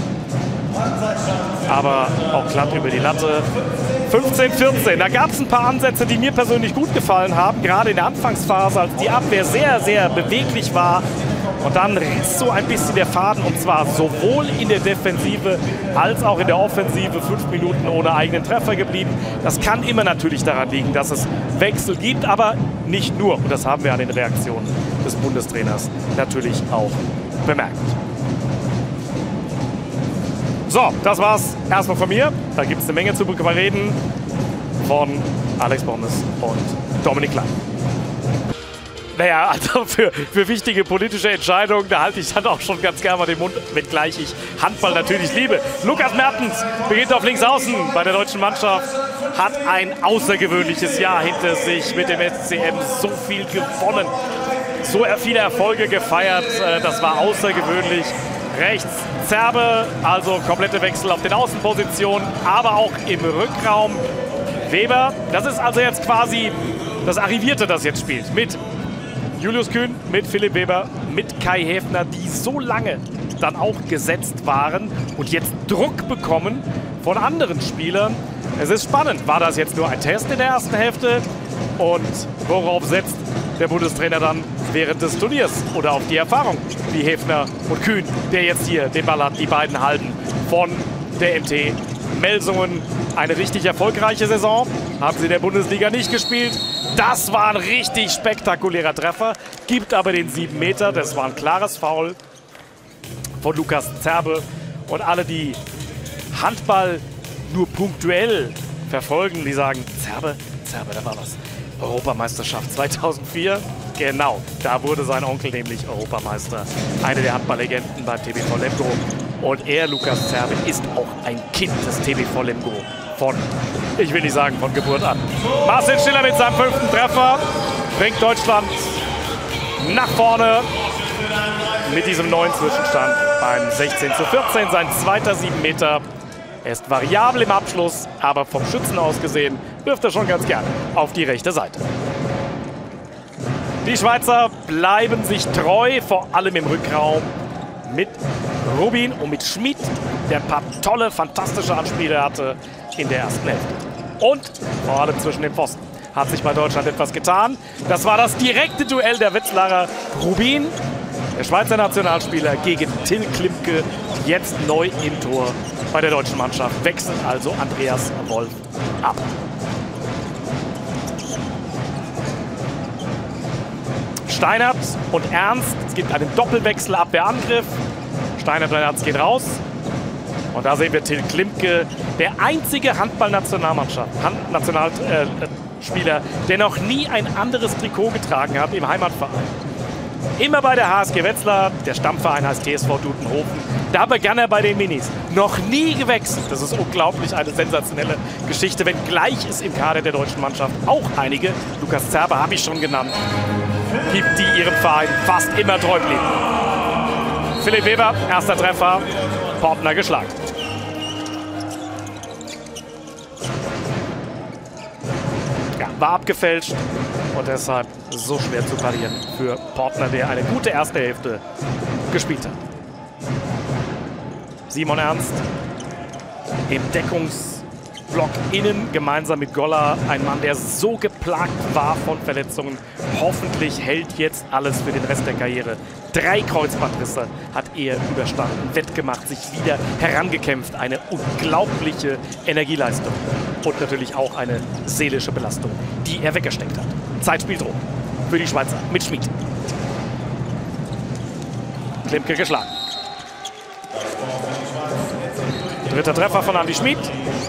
[SPEAKER 1] aber auch glatt über die Latte. 15-14, da gab es ein paar Ansätze, die mir persönlich gut gefallen haben, gerade in der Anfangsphase, als die Abwehr sehr, sehr beweglich war. Und dann riss so ein bisschen der Faden, und zwar sowohl in der Defensive als auch in der Offensive. 5 Minuten ohne eigenen Treffer geblieben. Das kann immer natürlich daran liegen, dass es Wechsel gibt, aber nicht nur. Und das haben wir an den Reaktionen des Bundestrainers natürlich auch bemerkt. So, das war's erstmal von mir. Da gibt es eine Menge zu reden von Alex Bommes und Dominik Klein. Naja, also für wichtige politische Entscheidungen, da halte ich dann auch schon ganz gerne mal den Mund, wenngleich ich Handball natürlich liebe. Lukas Mertens beginnt auf links außen bei der deutschen Mannschaft, hat ein außergewöhnliches Jahr hinter sich mit dem SCM, so viel gewonnen, so viele Erfolge gefeiert, das war außergewöhnlich. Rechts Zerbe, also komplette Wechsel auf den Außenpositionen, aber auch im Rückraum. Weber, das ist also jetzt quasi das Arrivierte, das jetzt spielt, mit Julius Kühn, mit Philipp Weber, mit Kai Häfner, die so lange dann auch gesetzt waren und jetzt Druck bekommen von anderen Spielern. Es ist spannend, war das jetzt nur ein Test in der ersten Hälfte und worauf setzt der Bundestrainer dann während des Turniers oder auf die Erfahrung wie Häfner und Kühn, der jetzt hier den Ball hat, die beiden halten von der MT Melsungen. Eine richtig erfolgreiche Saison, haben sie in der Bundesliga nicht gespielt. Das war ein richtig spektakulärer Treffer, gibt aber den 7 Meter. Das war ein klares Foul von Lukas Zerbe. Und alle, die Handball nur punktuell verfolgen, die sagen, Zerbe, da war was. Europameisterschaft 2004, genau, da wurde sein Onkel nämlich Europameister. Eine der Handballlegenden beim TBV Lemgo. Und er, Lukas Zerbe, ist auch ein Kind des TBV Lemgo von, ich will nicht sagen von Geburt an. Marcel Schiller mit seinem 5. Treffer bringt Deutschland nach vorne mit diesem neuen Zwischenstand beim 16:14. Sein zweiter 7 Meter. Er ist variabel im Abschluss, aber vom Schützen aus gesehen wirft er schon ganz gern auf die rechte Seite. Die Schweizer bleiben sich treu, vor allem im Rückraum mit Rubin und mit Schmid, der ein paar tolle, fantastische Anspiele hatte in der ersten Hälfte. Und vor allem zwischen den Pfosten hat sich bei Deutschland etwas getan. Das war das direkte Duell der Wetzlarer. Rubin, der Schweizer Nationalspieler, gegen Till Klimke, jetzt neu im Tor bei der deutschen Mannschaft. Wechselt also Andreas Wolf ab. Steinert und Ernst, es gibt einen Doppelwechsel, Abwehrangriff. Steinert und Ernst geht raus. Und da sehen wir Till Klimke, der einzige Nationalspieler, der noch nie ein anderes Trikot getragen hat im Heimatverein. Immer bei der HSG Wetzlar, der Stammverein heißt TSV Dudenhofen. Da begann er bei den Minis. Noch nie gewechselt. Das ist unglaublich, eine sensationelle Geschichte, wenngleich es im Kader der deutschen Mannschaft auch einige, Lukas Zerbe habe ich schon genannt, gibt, die ihrem Verein fast immer treu blieben. Philipp Weber, erster Treffer, Portner geschlagen. Ja, war abgefälscht und deshalb so schwer zu parieren für Portner, der eine gute erste Hälfte gespielt hat. Simon Ernst im Deckungsblock innen, gemeinsam mit Goller. Ein Mann, der so geplagt war von Verletzungen. Hoffentlich hält jetzt alles für den Rest der Karriere. 3 Kreuzbandrisse hat er überstanden, wettgemacht, sich wieder herangekämpft. Eine unglaubliche Energieleistung und natürlich auch eine seelische Belastung, die er weggesteckt hat. Zeitspieldruck für die Schweizer mit Schmid. Klimke geschlagen. Dritter Treffer von Andi Schmid.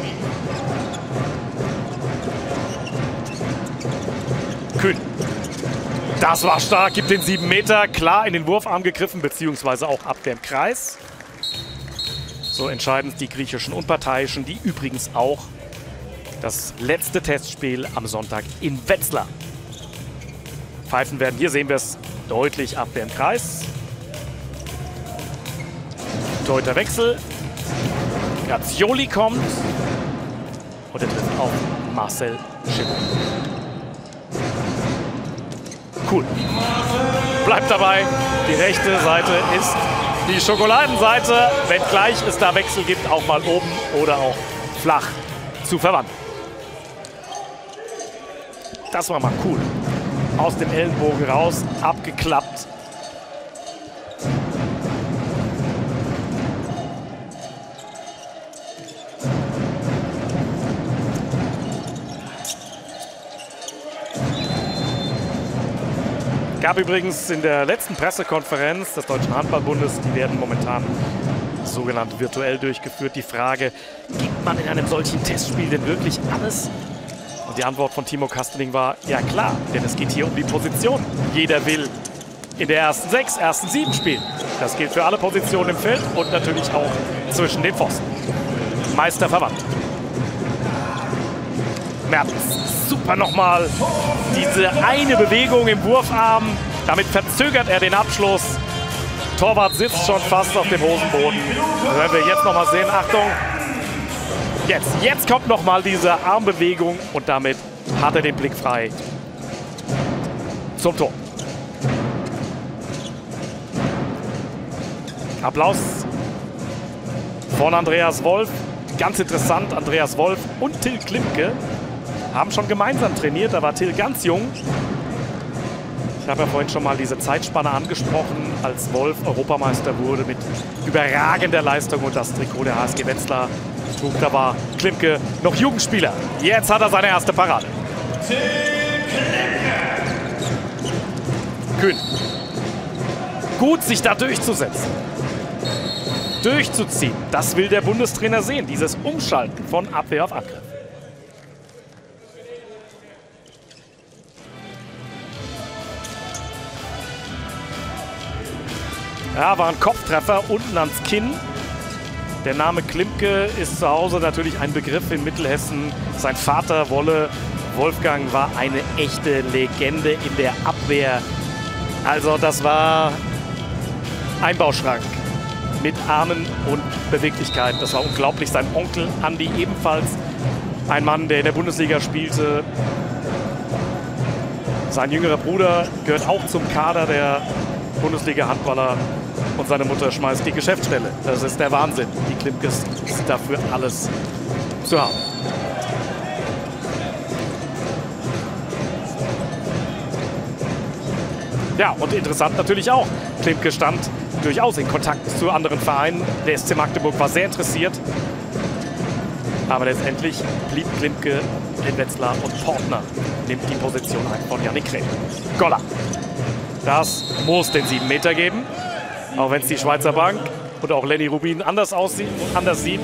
[SPEAKER 1] Kühn. Das war stark, gibt den 7 Meter. Klar in den Wurfarm gegriffen, beziehungsweise auch Abwehr im Kreis. So entscheidend die griechischen Unparteiischen, die übrigens auch das letzte Testspiel am Sonntag in Wetzlar pfeifen werden. Hier sehen wir es deutlich, Abwehr im Kreis. Torhüterwechsel. Grazioli kommt und er trifft auf Marcel Schiller. Cool. Bleibt dabei, die rechte Seite ist die Schokoladenseite, wenngleich es da Wechsel gibt, auch mal oben oder auch flach zu verwandeln. Das war mal cool. Aus dem Ellenbogen raus, abgeklappt. Gab übrigens in der letzten Pressekonferenz des Deutschen Handballbundes, die werden momentan sogenannt virtuell durchgeführt, die Frage, gibt man in einem solchen Testspiel denn wirklich alles? Und die Antwort von Timo Kastening war, ja klar, denn es geht hier um die Position. Jeder will in der ersten 6, ersten 7 spielen. Das gilt für alle Positionen im Feld und natürlich auch zwischen den Pfosten. Meister verwandt. Mertens, super nochmal diese eine Bewegung im Wurfarm. Damit verzögert er den Abschluss. Torwart sitzt schon fast auf dem Hosenboden. Das werden wir jetzt nochmal sehen. Achtung. Jetzt kommt nochmal diese Armbewegung und damit hat er den Blick frei zum Tor. Applaus von Andreas Wolf. Ganz interessant, Andreas Wolf und Till Klimke haben schon gemeinsam trainiert. Da war Till ganz jung. Ich habe ja vorhin schon mal diese Zeitspanne angesprochen, als Wolf Europameister wurde mit überragender Leistung und das Trikot der HSG Wetzlar trug. Da war Klimke noch Jugendspieler. Jetzt hat er seine erste Parade. Kühn. Gut, sich da durchzusetzen. Durchzuziehen. Das will der Bundestrainer sehen. Dieses Umschalten von Abwehr auf Angriff. Ja, war ein Kopftreffer unten ans Kinn. Der Name Klimke ist zu Hause natürlich ein Begriff in Mittelhessen. Sein Vater Wolfgang war eine echte Legende in der Abwehr. Also das war ein Bauschrank mit Armen und Beweglichkeit. Das war unglaublich. Sein Onkel Andi ebenfalls ein Mann, der in der Bundesliga spielte. Sein jüngerer Bruder gehört auch zum Kader der Bundesliga-Handballer und seine Mutter schmeißt die Geschäftsstelle. Das ist der Wahnsinn. Die Klimkes sind dafür alles zu haben. Ja, und interessant natürlich auch. Klimke stand durchaus in Kontakt zu anderen Vereinen. Der SC Magdeburg war sehr interessiert. Aber letztendlich blieb Klimke in Wetzlar und Portner nimmt die Position ein von Yannick Krämer. Goller. Das muss den 7 Meter geben. Auch wenn es die Schweizer Bank und auch Lenny Rubin anders sieht.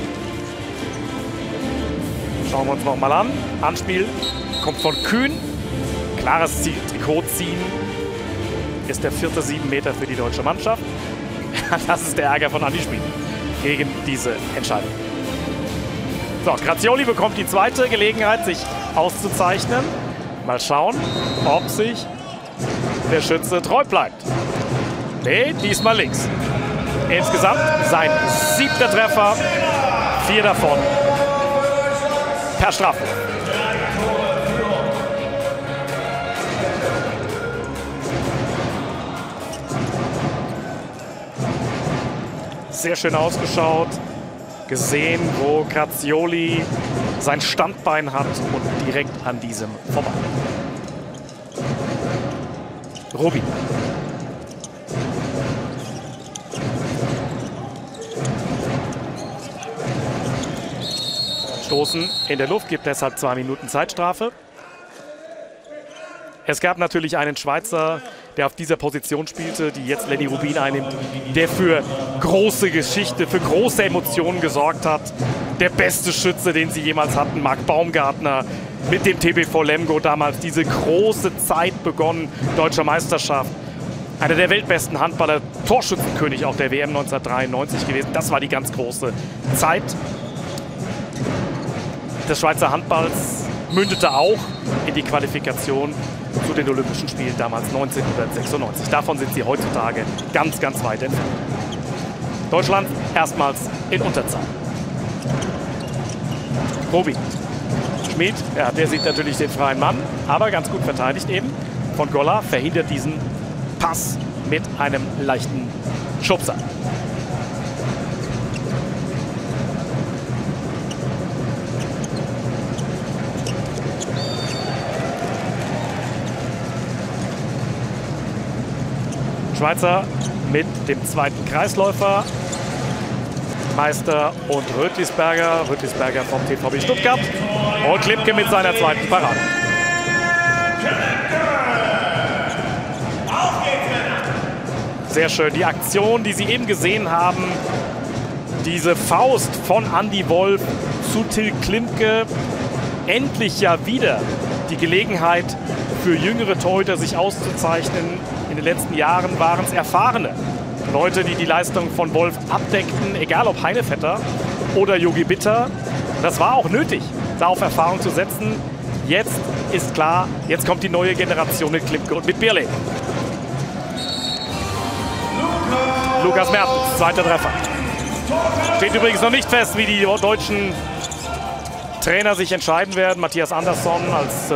[SPEAKER 1] Schauen wir uns noch mal an. Anspiel kommt von Kühn. Klares Trikot ziehen. Ist der 4. 7 Meter für die deutsche Mannschaft. Das ist der Ärger von Andi Schmid gegen diese Entscheidung. So, Grazioli bekommt die zweite Gelegenheit, sich auszuzeichnen. Mal schauen, ob sich der Schütze treu bleibt. Nee, diesmal links. Insgesamt sein 7. Treffer, 4 davon per Strafwurf. Sehr schön ausgeschaut. Gesehen, wo Grazioli sein Standbein hat und direkt an diesem vorbei. Rubin. Stoßen in der Luft, gibt deshalb 2 Minuten Zeitstrafe. Es gab natürlich einen Schweizer, der auf dieser Position spielte, die jetzt Lenny Rubin einnimmt, der für große Geschichte, für große Emotionen gesorgt hat. Der beste Schütze, den sie jemals hatten, Marc Baumgartner, mit dem TBV Lemgo damals diese große Zeit begonnen, deutscher Meisterschaft. Einer der weltbesten Handballer, Torschützenkönig auch der WM 1993 gewesen. Das war die ganz große Zeit des Schweizer Handballs, mündete auch in die Qualifikation zu den Olympischen Spielen damals 1996. Davon sind sie heutzutage ganz, ganz weit entfernt. Deutschland erstmals in Unterzahl. Rubin. Schmid, ja, der sieht natürlich den freien Mann, aber ganz gut verteidigt eben von Goller, verhindert diesen Pass mit einem leichten Schubser. Schweizer mit dem zweiten Kreisläufer. Meister und Rötlisberger. Rötlisberger vom TVB Stuttgart. Und Klimke mit seiner zweiten Parade. Sehr schön. Die Aktion, die Sie eben gesehen haben. Diese Faust von Andi Wolf zu Till Klimke. Endlich ja wieder die Gelegenheit für jüngere Torhüter sich auszuzeichnen. In den letzten Jahren waren es erfahrene Leute, die die Leistung von Wolf abdeckten, egal ob Heinevetter oder Jogi Bitter. Das war auch nötig, da auf Erfahrung zu setzen. Jetzt ist klar, jetzt kommt die neue Generation mit Klimke und mit Birle. Lukas Mertens, zweiter Treffer. Steht übrigens noch nicht fest, wie die deutschen Trainer sich entscheiden werden. Matthias Andersson als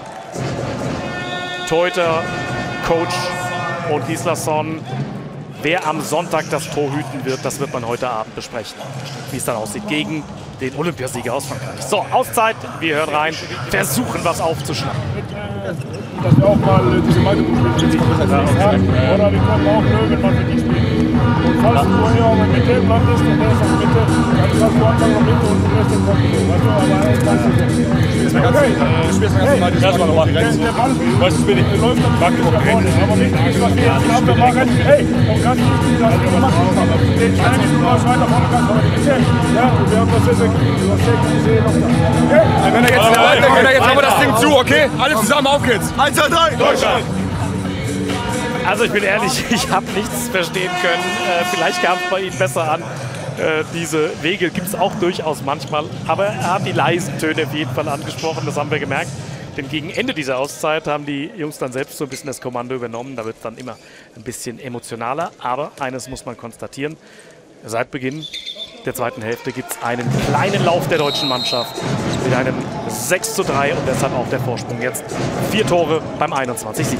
[SPEAKER 1] Torhüter, Coach und Gislason. Wer am Sonntag das Tor hüten wird, das wird man heute Abend besprechen, wie es dann aussieht gegen den Olympiasieger aus Frankreich. So, Auszeit, wir hören rein, versuchen was aufzuschlagen.
[SPEAKER 3] dass wir auch mal diese Meisterbuch spielen. Oder wir kommen auch irgendwann für die spielen. Und falls du hier auch mit dem Land bist und der ist auf Mitte, dann kannst du einfach noch Mitte und den Rest den Kopf. Weißt du, aber kannst du so.
[SPEAKER 6] Spielst du mal die Erstmal nochmal rechts. Weißt du, bin ich.
[SPEAKER 3] Läuft dann nach vorne. Aber wichtig ist, was wir jetzt genau machen. Hey, und ganz wichtig, dass wir immer gut machen. Den kleinen Spieler weiter vorne kannst, aber die Geschäft. Ja, und wir haben das sehr gut gesehen. Okay?
[SPEAKER 6] Wenn jetzt haben wir das Ding zu, okay? Alle zusammen, auf geht's. 1, 2, 3. Deutschland.
[SPEAKER 1] Also ich bin ehrlich, ich habe nichts verstehen können. Vielleicht kam es bei Ihnen besser an. Diese Wege gibt es auch durchaus manchmal. Aber er hat die leisen Töne auf jeden Fall angesprochen, das haben wir gemerkt. Denn gegen Ende dieser Auszeit haben die Jungs dann selbst so ein bisschen das Kommando übernommen. Da wird es dann immer ein bisschen emotionaler. Aber eines muss man konstatieren. Seit Beginn der zweiten Hälfte gibt es einen kleinen Lauf der deutschen Mannschaft mit einem 6:3 und deshalb auch der Vorsprung jetzt. 4 Tore beim 21:17.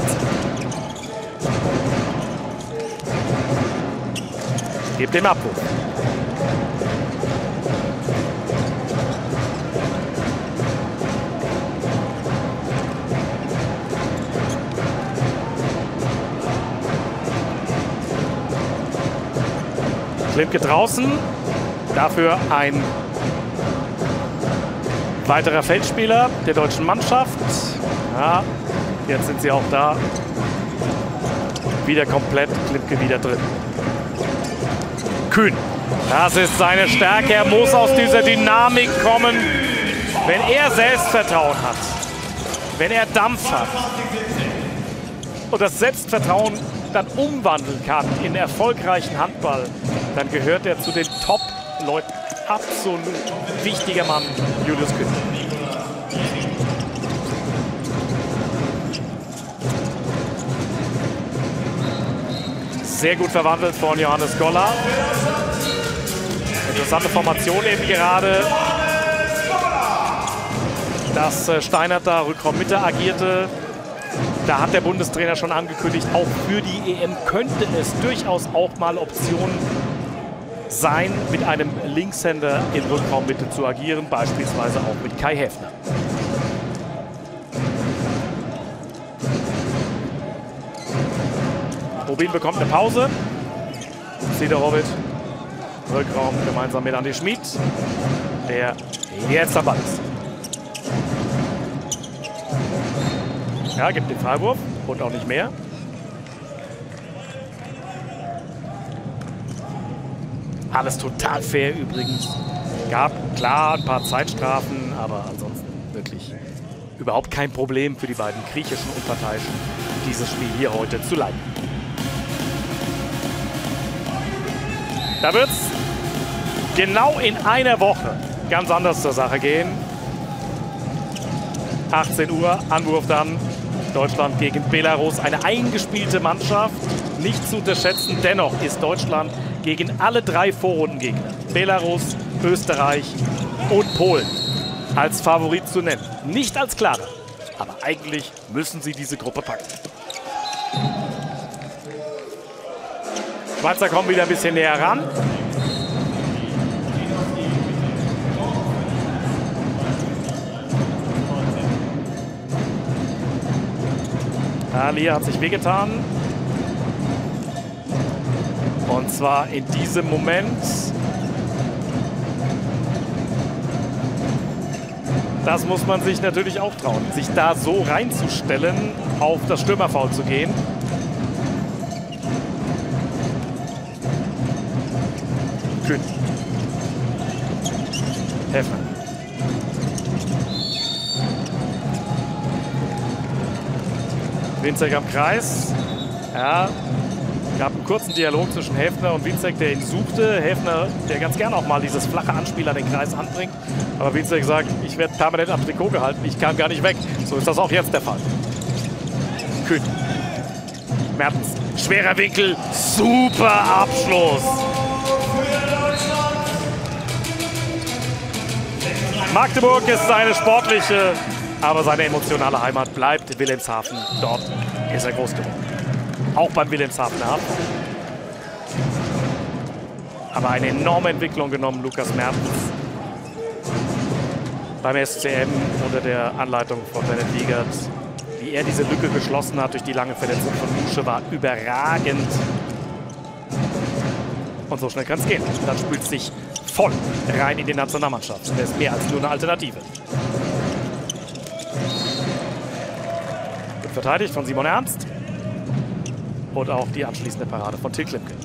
[SPEAKER 1] Gebt den Abruf. Klimke draußen, dafür ein weiterer Feldspieler der deutschen Mannschaft. Ja, jetzt sind sie auch da. Wieder komplett, Klimke wieder drin. Kühn, das ist seine Stärke. Er muss aus dieser Dynamik kommen. Wenn er Selbstvertrauen hat, wenn er Dampf hat und das Selbstvertrauen dann umwandeln kann in erfolgreichen Handball, dann gehört er zu den Top-Leuten. Absolut wichtiger Mann, Julius Kühn. Sehr gut verwandelt von Johannes Goller. Interessante Formation eben gerade. Dass Steinert da Rückraummitte agierte. Da hat der Bundestrainer schon angekündigt, auch für die EM könnte es durchaus auch mal Optionen sein, mit einem Linkshänder in Rückraummitte zu agieren, beispielsweise auch mit Kai Häfner. Rubin bekommt eine Pause. Sidorowicz, Rückraum gemeinsam mit Andi Schmid, der jetzt am Ball ist. Ja, gibt den Freiwurf und auch nicht mehr. Alles total fair übrigens. Gab klar ein paar Zeitstrafen, aber ansonsten wirklich überhaupt kein Problem für die beiden griechischen Unparteiischen, dieses Spiel hier heute zu leiten. Da wird es genau in einer Woche ganz anders zur Sache gehen. 18 Uhr, Anwurf dann. Deutschland gegen Belarus. Eine eingespielte Mannschaft, nicht zu unterschätzen. Dennoch ist Deutschland gegen alle 3 Vorrundengegner, Belarus, Österreich und Polen, als Favorit zu nennen. Nicht als klarer, aber eigentlich müssen sie diese Gruppe packen. Schweizer kommen wieder ein bisschen näher ran. Ali hat sich wehgetan. Und zwar in diesem Moment. Das muss man sich natürlich auch trauen, sich da so reinzustellen, auf das Stürmerfoul zu gehen. Kühn. Häfner. Winzek am Kreis. Ja, gab einen kurzen Dialog zwischen Häfner und Winzek, der ihn suchte. Häfner, der ganz gern auch mal dieses flache Anspiel an den Kreis anbringt. Aber Winzek sagt, ich werde permanent am Trikot gehalten, ich kam gar nicht weg. So ist das auch jetzt der Fall. Kühn. Mertens. Schwerer Winkel. Super Abschluss. Magdeburg ist seine sportliche, aber seine emotionale Heimat bleibt Wilhelmshaven. Dort ist er groß geworden. Auch beim Wilhelmshavener Hafen. Aber eine enorme Entwicklung genommen, Lukas Mertens. Beim SCM unter der Anleitung von Bennett Wiegert. wie er diese Lücke geschlossen hat durch die lange Verletzung von Musche, war überragend. Und so schnell kann es gehen. Dann spielt es sich voll rein in die Nationalmannschaft. Und er ist mehr als nur eine Alternative. Gut verteidigt von Simon Ernst. Und auch die anschließende Parade von Till Klimke.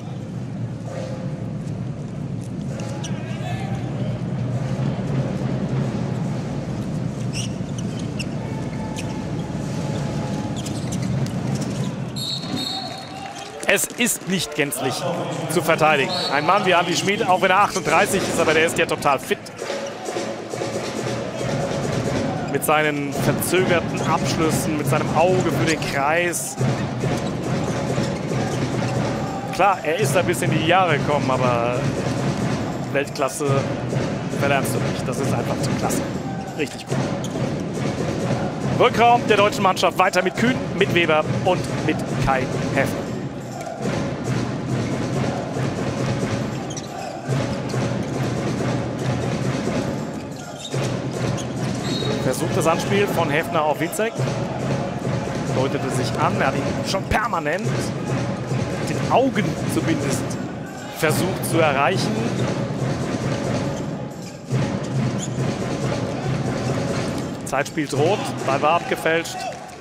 [SPEAKER 1] Es ist nicht gänzlich zu verteidigen. Ein Mann wie Andi Schmid, auch wenn er 38 ist, aber der ist ja total fit. Mit seinen verzögerten Abschlüssen, mit seinem Auge für den Kreis. Klar, er ist ein bisschen in die Jahre gekommen, aber Weltklasse verlernst du nicht. Das ist einfach zu klasse. Richtig gut. Rückraum der deutschen Mannschaft weiter mit Kühn, mit Weber und mit Kai Häfner. Versucht das Anspiel von Häfner auf Witzek. Deutete sich an. Er hat ihn schon permanent mit den Augen zumindest versucht zu erreichen. Zeitspiel droht. Ball war abgefälscht.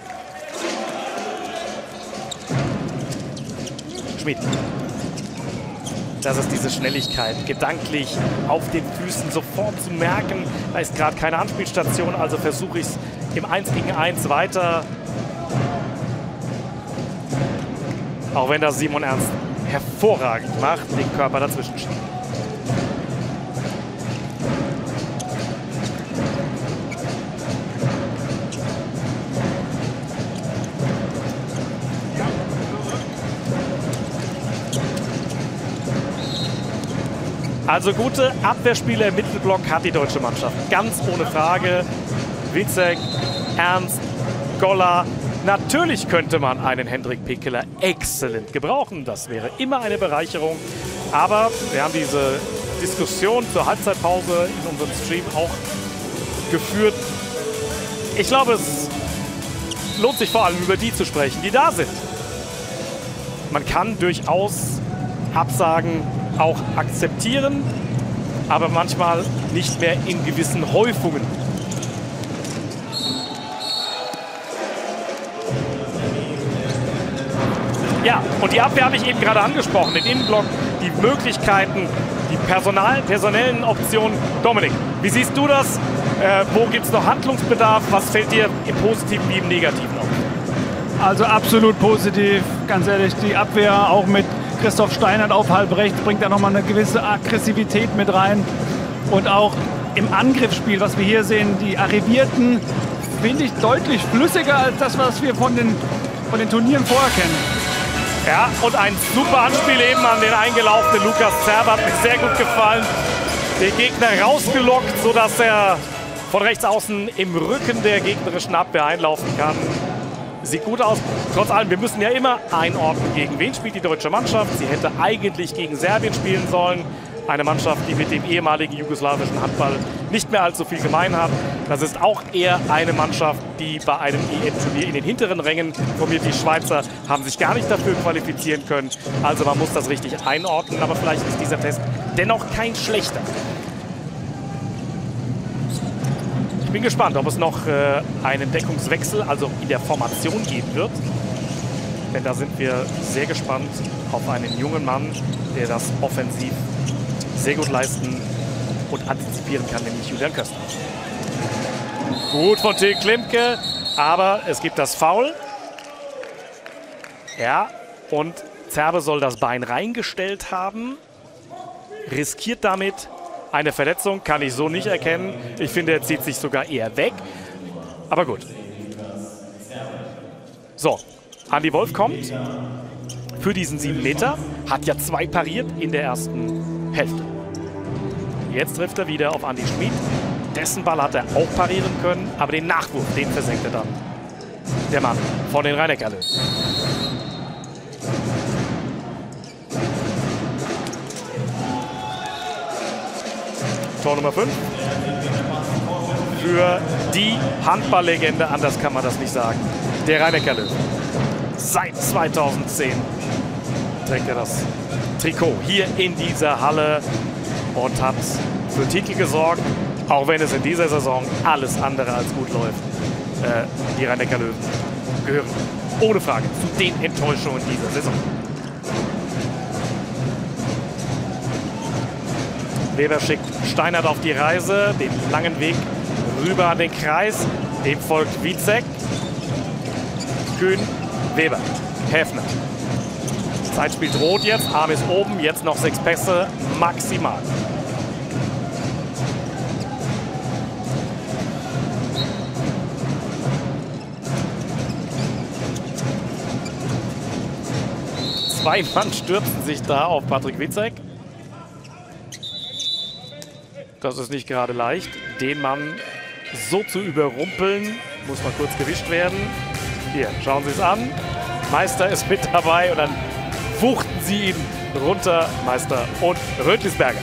[SPEAKER 1] Schmid. Das ist diese Schnelligkeit, gedanklich auf den Füßen sofort zu merken, da ist gerade keine Anspielstation, also versuche ich es im 1 gegen 1 weiter. Auch wenn das Simon Ernst hervorragend macht, den Körper dazwischen schiebt. Also gute Abwehrspieler im Mittelblock hat die deutsche Mannschaft. Ganz ohne Frage. Witzek, Ernst, Goller. Natürlich könnte man einen Hendrik Pekeler exzellent gebrauchen. Das wäre immer eine Bereicherung. Aber wir haben diese Diskussion zur Halbzeitpause in unserem Stream auch geführt. Ich glaube, es lohnt sich vor allem über die zu sprechen, die da sind. Man kann durchaus Absagen auch akzeptieren, aber manchmal nicht mehr in gewissen Häufungen. Ja, und die Abwehr habe ich eben gerade angesprochen, den Innenblock, die Möglichkeiten, die personellen Optionen. Dominik, wie siehst du das? Wo gibt es noch Handlungsbedarf? Was fällt dir im Positiven wie im Negativen auf?
[SPEAKER 5] Also absolut positiv, ganz ehrlich, die Abwehr auch mit Christoph Steinert auf halb rechts bringt da nochmal eine gewisse Aggressivität mit rein. Und auch im Angriffsspiel, was wir hier sehen, die Arrivierten, finde ich deutlich flüssiger als das, was wir von den Turnieren vorher kennen.
[SPEAKER 1] Ja, und ein super Anspiel eben an den eingelaufenen Lukas Zerber, hat mir sehr gut gefallen. Den Gegner rausgelockt, sodass er von rechts außen im Rücken der gegnerischen Abwehr einlaufen kann. Sieht gut aus. Trotz allem, wir müssen ja immer einordnen, gegen wen spielt die deutsche Mannschaft. Sie hätte eigentlich gegen Serbien spielen sollen. Eine Mannschaft, die mit dem ehemaligen jugoslawischen Handball nicht mehr allzu viel gemein hat. Das ist auch eher eine Mannschaft, die bei einem EM-Turnier in den hinteren Rängen formiert. Die Schweizer haben sich gar nicht dafür qualifizieren können. Also man muss das richtig einordnen. Aber vielleicht ist dieser Test dennoch kein schlechter. Ich bin gespannt, ob es noch einen Deckungswechsel, also in der Formation geben wird. Denn da sind wir sehr gespannt auf einen jungen Mann, der das offensiv sehr gut leisten und antizipieren kann, nämlich Julian Köster. Gut von Till Klimke, aber es gibt das Foul. Ja, und Zerbe soll das Bein reingestellt haben, riskiert damit eine Verletzung, kann ich so nicht erkennen. Ich finde, er zieht sich sogar eher weg. Aber gut. So, Andi Wolf kommt für diesen 7 Meter. Hat ja 2 pariert in der ersten Hälfte. Jetzt trifft er wieder auf Andi Schmid. Dessen Ball hat er auch parieren können, aber den Nachwurf, den versenkt er dann. Der Mann von den Rhein-Neckar-Löwen. Tor Nummer 5 für die Handballlegende, anders kann man das nicht sagen. der Rhein-Neckar-Löwen. Seit 2010 trägt er das Trikot hier in dieser Halle und hat für Titel gesorgt, auch wenn es in dieser Saison alles andere als gut läuft. Die Rhein-Neckar-Löwen gehören ohne Frage zu den Enttäuschungen dieser Saison. Weber schickt Steinert auf die Reise, den langen Weg rüber an den Kreis. Dem folgt Wietzek, Kühn, Weber, Häfner. Zeit spielt rot jetzt, Arm ist oben, jetzt noch 6 Pässe maximal. Zwei Mann stürzen sich da auf Patrick Wietzek. Das ist nicht gerade leicht. Den Mann so zu überrumpeln, muss mal kurz gewischt werden. Hier, schauen Sie es an. Meister ist mit dabei und dann wuchten sie ihn runter, Meister und Rötlisberger.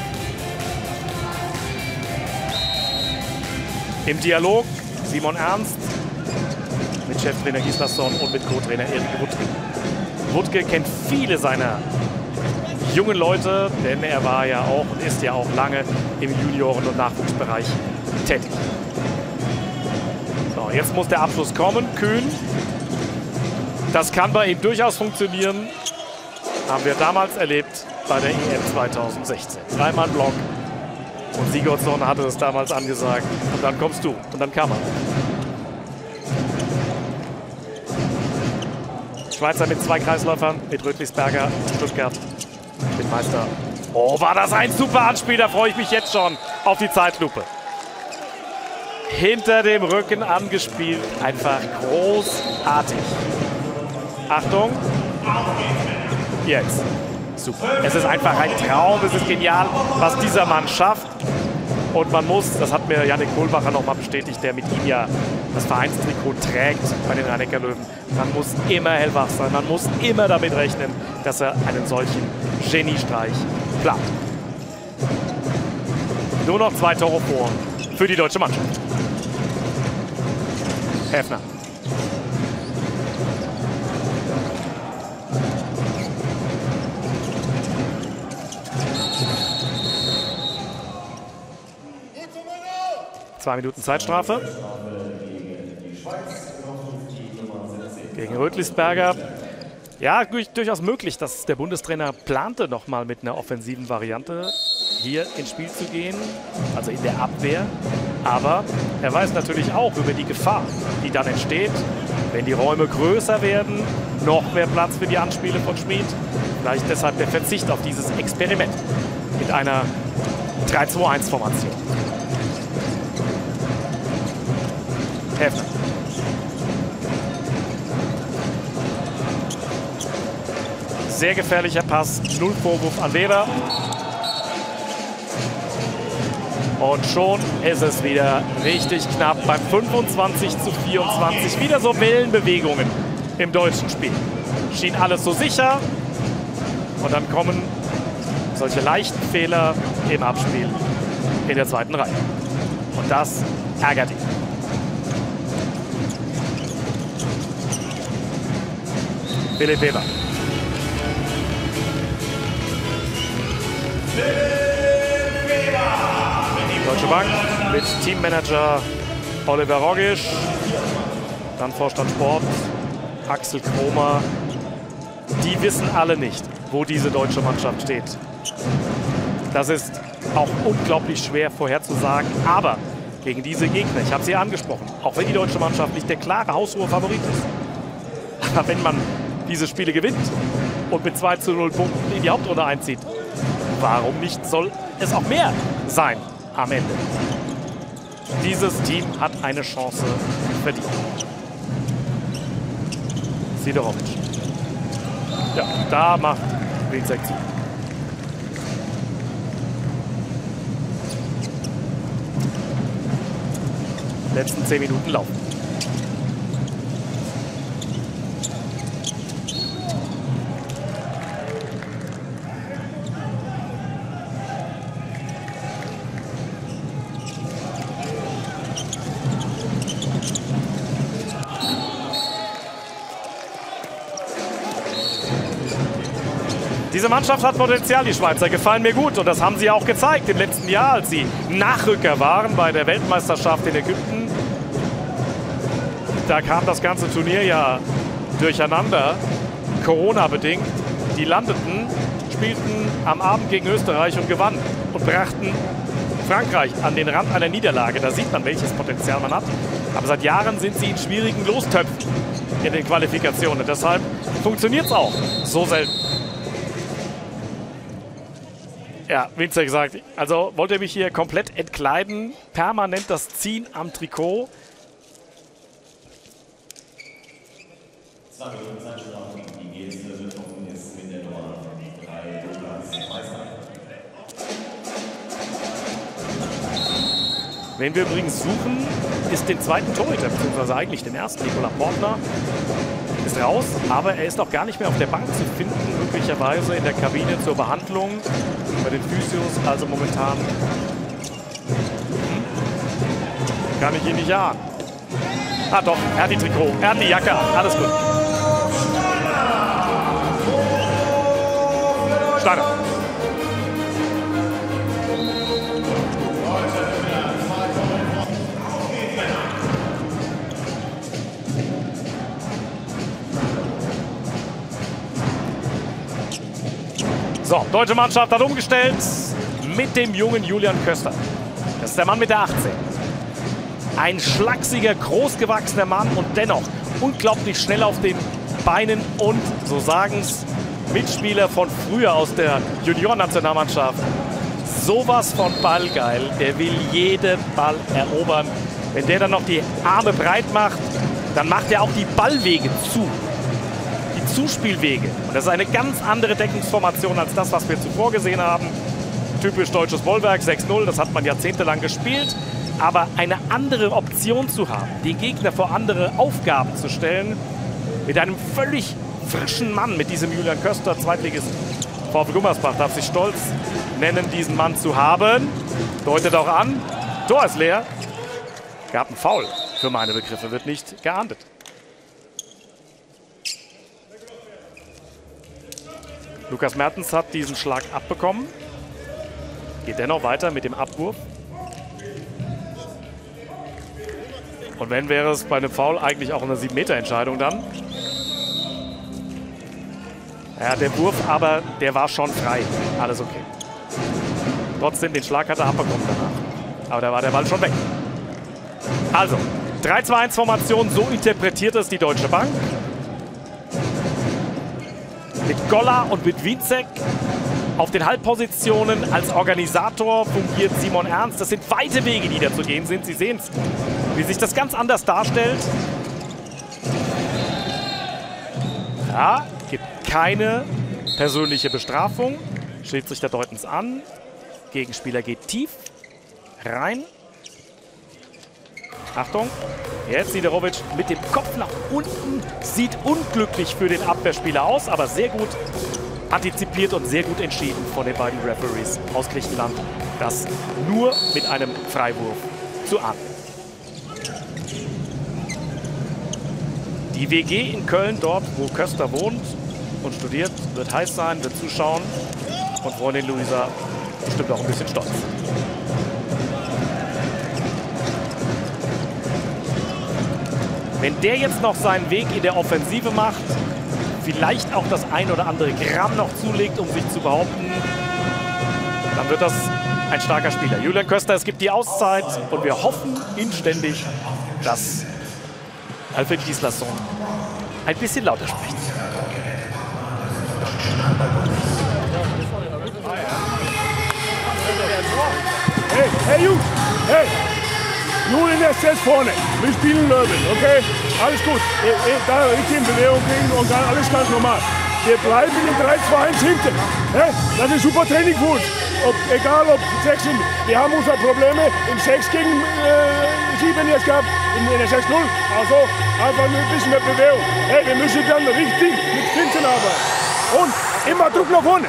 [SPEAKER 1] Im Dialog Simon Ernst mit Cheftrainer Gislason und mit Co-Trainer Erik Wuttke. Wuttke kennt viele seiner jungen Leute, denn er war ja auch und ist ja auch lange im Junioren- und Nachwuchsbereich tätig. So, jetzt muss der Abschluss kommen. Kühn. Das kann bei ihm durchaus funktionieren. Haben wir damals erlebt bei der EM 2016. 3-Mann-Block. Und Sigurdsson hatte es damals angesagt. Und dann kommst du. Und dann kam er. Schweizer mit 2 Kreisläufern. Mit Rötlisberger, Stuttgart. Mit Meister. Oh, war das ein super Anspiel. Da freue ich mich jetzt schon auf die Zeitlupe. Hinter dem Rücken angespielt. Einfach großartig. Achtung. Jetzt. Super. Es ist einfach ein Traum. Es ist genial, was dieser Mann schafft. Und man muss, das hat mir Jannik Kohlbacher noch mal bestätigt, der mit ihm ja das Vereinstrikot trägt bei den Rhein-Neckar-Löwen. Man muss immer hellwach sein. Man muss immer damit rechnen, dass er einen solchen Geniestreich plant. Nur noch 2 Tore vor für die deutsche Mannschaft. Häfner. Zwei Minuten Zeitstrafe. Gegen Rötlisberger. Ja, durchaus möglich, dass der Bundestrainer plante, noch mal mit einer offensiven Variante hier ins Spiel zu gehen, also in der Abwehr. Aber er weiß natürlich auch über die Gefahr, die dann entsteht, wenn die Räume größer werden, noch mehr Platz für die Anspiele von Schmid. Vielleicht deshalb der Verzicht auf dieses Experiment mit einer 3-2-1-Formation. Häfner. Sehr gefährlicher Pass, 0 Vorwurf an Weber. Und schon ist es wieder richtig knapp beim 25:24. Wieder so Wellenbewegungen im deutschen Spiel. Schien alles so sicher. Und dann kommen solche leichten Fehler im Abspiel in der zweiten Reihe. Und das ärgert ihn. Philipp Weber. Deutsche Bank mit Teammanager Oliver Rogisch, dann Vorstand Sport Axel Kromer. Die wissen alle nicht, wo diese deutsche Mannschaft steht. Das ist auch unglaublich schwer vorherzusagen, aber gegen diese Gegner, ich habe sie angesprochen, auch wenn die deutsche Mannschaft nicht der klare haushohe Favorit ist, aber wenn man diese Spiele gewinnt und mit 2:0 Punkten in die Hauptrunde einzieht, warum nicht soll es auch mehr sein am Ende? Dieses Team hat eine Chance verdient. Sidorovic. Ja, da macht Wietzek zu. Letzten 10 Minuten laufen. Diese Mannschaft hat Potenzial, die Schweizer gefallen mir gut. Und das haben sie auch gezeigt im letzten Jahr, als sie Nachrücker waren bei der Weltmeisterschaft in Ägypten. Da kam das ganze Turnier ja durcheinander, Corona-bedingt. Die landeten, spielten am Abend gegen Österreich und gewannen und brachten Frankreich an den Rand einer Niederlage. Da sieht man, welches Potenzial man hat. Aber seit Jahren sind sie in schwierigen Lostöpfen in den Qualifikationen. Deshalb funktioniert es auch so selten. Ja, Winzer gesagt, also wollt ihr mich hier komplett entkleiden? Permanent das Ziehen am Trikot. Wen wir übrigens suchen, ist den zweiten Torhüter, beziehungsweise eigentlich den ersten. Nicola Portner ist raus, aber er ist auch gar nicht mehr auf der Bank zu finden, möglicherweise in der Kabine zur Behandlung bei den Physios, also momentan kann ich ihn nicht ahnen. Ah doch, er hat die Trikot, er hat die Jacke an, alles gut. Steiner. So, deutsche Mannschaft hat umgestellt mit dem jungen Julian Köster. Das ist der Mann mit der 18. Ein schlachsiger, großgewachsener Mann und dennoch unglaublich schnell auf den Beinen und, so sagen es Mitspieler von früher aus der Juniorennationalmannschaft, sowas von ballgeil. Der will jeden Ball erobern. Wenn der dann noch die Arme breit macht, dann macht er auch die Ballwege zu. Die Zuspielwege. Und das ist eine ganz andere Deckungsformation als das, was wir zuvor gesehen haben. Typisch deutsches Bollwerk, 6-0, das hat man jahrzehntelang gespielt. Aber eine andere Option zu haben, den Gegner vor andere Aufgaben zu stellen, mit einem völlig frischen Mann, mit diesem Julian Köster, Zweitligist VfL Gummersbach, darf sich stolz nennen, diesen Mann zu haben. Deutet auch an, Tor ist leer. Gab einen Foul, für meine Begriffe, wird nicht geahndet. Lukas Mertens hat diesen Schlag abbekommen. Geht dennoch weiter mit dem Abwurf. Und wenn, wäre es bei einem Foul eigentlich auch eine 7-Meter-Entscheidung dann. Ja, der Wurf, aber der war schon frei. Alles okay. Trotzdem, den Schlag hat er abbekommen danach. Aber da war der Ball schon weg. Also, 3-2-1-Formation, so interpretiert es die Deutsche Bank. Mit Goller und mit Winzek auf den Halbpositionen. Als Organisator fungiert Simon Ernst. Das sind weite Wege, die da zu gehen sind. Sie sehen es, wie sich das ganz anders darstellt. Ja, gibt keine persönliche Bestrafung. Schiedsrichter deuten es an. Gegenspieler geht tief rein. Achtung, jetzt Siderovic mit dem Kopf nach unten. Sieht unglücklich für den Abwehrspieler aus, aber sehr gut antizipiert und sehr gut entschieden von den beiden Referees aus Griechenland. Das nur mit einem Freiwurf zu ahnden. Die WG in Köln, dort wo Köster wohnt und studiert, wird heiß sein, wird zuschauen. Und Freundin Luisa bestimmt auch ein bisschen stolz. Wenn der jetzt noch seinen Weg in der Offensive macht, vielleicht auch das ein oder andere Gramm noch zulegt, um sich zu behaupten, dann wird das ein starker Spieler. Julian Köster, es gibt die Auszeit und wir hoffen inständig, dass Alfred Gislason ein bisschen lauter spricht.
[SPEAKER 3] Hey, Jungs! Hey! Julian ist jetzt vorne. Wir spielen Löwen, okay? Alles gut. Da richtig in Bewegung kriegen und dann alles ganz normal. Wir bleiben in 3-2-1 hinten. Hey? Das ist super Training für uns. Egal ob 6 sind. Wir haben unsere Probleme in 6 gegen 7 jetzt gehabt, in der 6-0. Also einfach ein bisschen mehr Bewegung. Hey, wir müssen dann richtig mit Finten arbeiten. Und immer Druck nach vorne.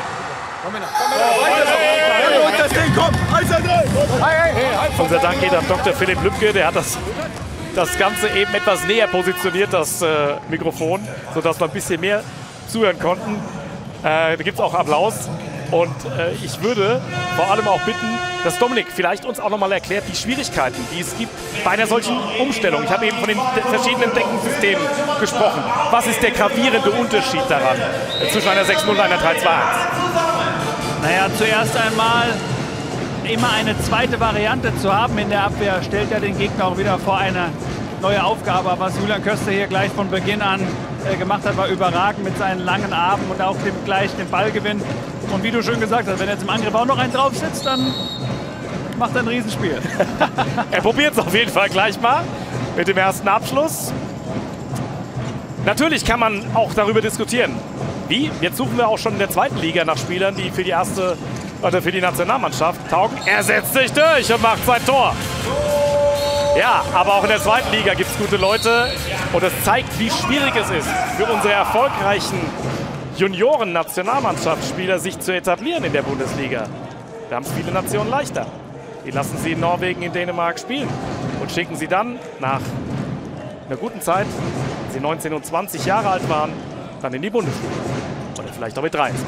[SPEAKER 1] Unser Dank geht an Dr. Philipp Lübke, der hat das Ganze eben etwas näher positioniert, das Mikrofon, sodass wir ein bisschen mehr zuhören konnten. Da gibt es auch Applaus. Und ich würde vor allem auch bitten, dass Dominik vielleicht uns auch nochmal erklärt, die Schwierigkeiten, die es gibt bei einer solchen Umstellung. Ich habe eben von den verschiedenen Deckensystemen gesprochen. Was ist der gravierende Unterschied daran zwischen einer 6-0 und einer 3-2-1?
[SPEAKER 5] Naja, zuerst einmal immer eine zweite Variante zu haben in der Abwehr, stellt ja den Gegner auch wieder vor eine neue Aufgabe. Was Julian Köster hier gleich von Beginn an gemacht hat, war überragend mit seinen langen Armen und auch gleich den Ballgewinn. Und wie du schön gesagt hast, wenn jetzt im Angriff auch noch einen drauf sitzt, dann macht er ein Riesenspiel.
[SPEAKER 1] Er probiert es auf jeden Fall gleich mal mit dem ersten Abschluss. Natürlich kann man auch darüber diskutieren. Wie? Jetzt suchen wir auch schon in der zweiten Liga nach Spielern, die für die erste oder für die Nationalmannschaft taugen. Er setzt sich durch und macht sein Tor. Ja, aber auch in der zweiten Liga gibt es gute Leute. Und das zeigt, wie schwierig es ist für unsere erfolgreichen Junioren-Nationalmannschaftsspieler sich zu etablieren in der Bundesliga. Da haben es viele Nationen leichter. Die lassen sie in Norwegen, in Dänemark spielen und schicken sie dann nach einer guten Zeit, wenn sie 19 und 20 Jahre alt waren, dann in die Bundesliga. Oder vielleicht auch mit 23.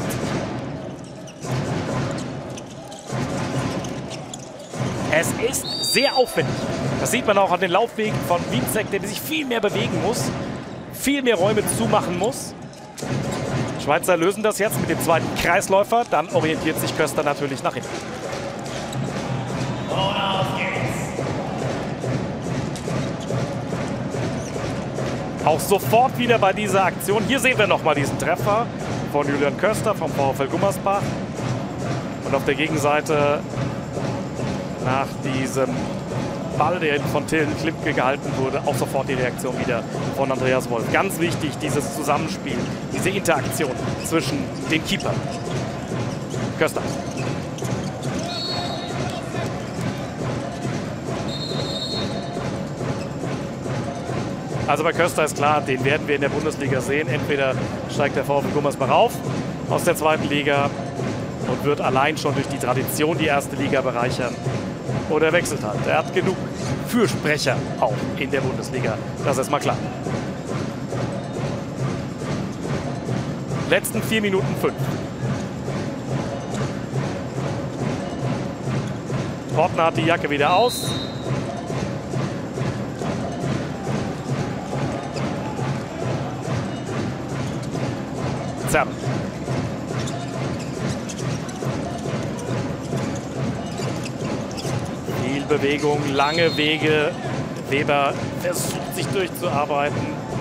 [SPEAKER 1] Es ist sehr aufwendig. Das sieht man auch an den Laufwegen von Winzek, der sich viel mehr bewegen muss, viel mehr Räume zumachen muss. Die Schweizer lösen das jetzt mit dem zweiten Kreisläufer. Dann orientiert sich Köster natürlich nach hinten. Auch sofort wieder bei dieser Aktion. Hier sehen wir nochmal diesen Treffer von Julian Köster vom VfL Gummersbach. Und auf der Gegenseite nach diesem Ball, der von Till Klimke gehalten wurde, auch sofort die Reaktion wieder von Andreas Wolf. Ganz wichtig, dieses Zusammenspiel, diese Interaktion zwischen den Keepern. Köster. Also bei Köster ist klar, den werden wir in der Bundesliga sehen. Entweder steigt der VfL Gummersbach auf aus der zweiten Liga und wird allein schon durch die Tradition die erste Liga bereichern. Oder er wechselt halt. Er hat genug Fürsprecher auch in der Bundesliga. Das ist mal klar. Letzten 4 Minuten 5. Portner hat die Jacke wieder aus. Zerr. Viel Bewegung, lange Wege. Weber versucht sich durchzuarbeiten.